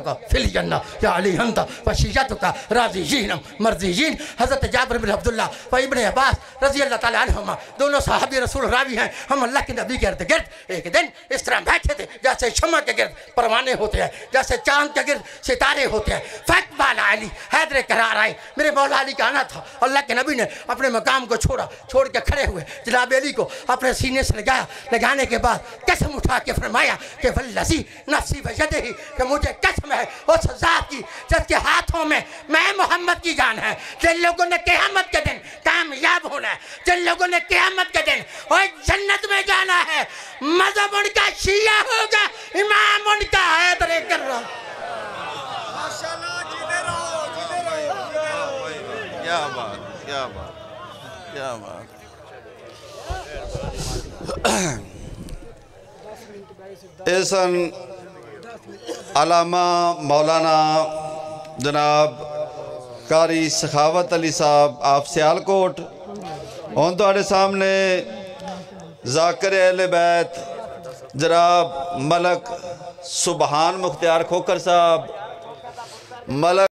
जन्ना या अली हंता वशियतुका राज़ियीन मर्ज़ियीन। हज़रत जाबिर बिन अब्दुल्लाह व इब्न अब्बास रज़ी अल्लाह तआला अन्हुमा दोनों सहाबी रसूल रावी हैं। हम अल्लाह के नबी के इर्द-गिर्द एक दिन इस तरह बैठे थे जैसे शम्मा के गिर्द परवाने होते हैं, जैसे चांद के गिर्द सितारे होते हैं। फ़क़बाल अली हैदर करार आए, मेरे मौला अली का आना था। अल्लाह के नबी ने अपने मकाम को छोड़ा, छोड़ के खड़े हुए, जनाब अली को अपने सीने से लगाया। लगाने के बाद कसम उठा के फरमाया कि वल्लज़ी नफ़्सी बियदिही, कि मुझे कसम है उस ज़ात की जिसके हाथों में मैं मोहम्मद की जान है। जिन लोगों ने क़यामत के दिन कामयाब होना है, जिन लोगों ने क़यामत के दिन और जन्नत में जाना है, मज़हब उनका शिया होगा, इमाम उनका हैदर करार। माशाल्लाह, जीते रहो, जीते रहो, जीते रहो। क्या बात, क्या बात, क्या बात। एहसन अलामा मौलाना जनाब कारी सखावत अली साहब आप सियालकोट। हुण तुहाडे सामने ज़ाकिर अहले बैत जनाब मलक सुबहान मुख्तियार खोखर साहब, मलक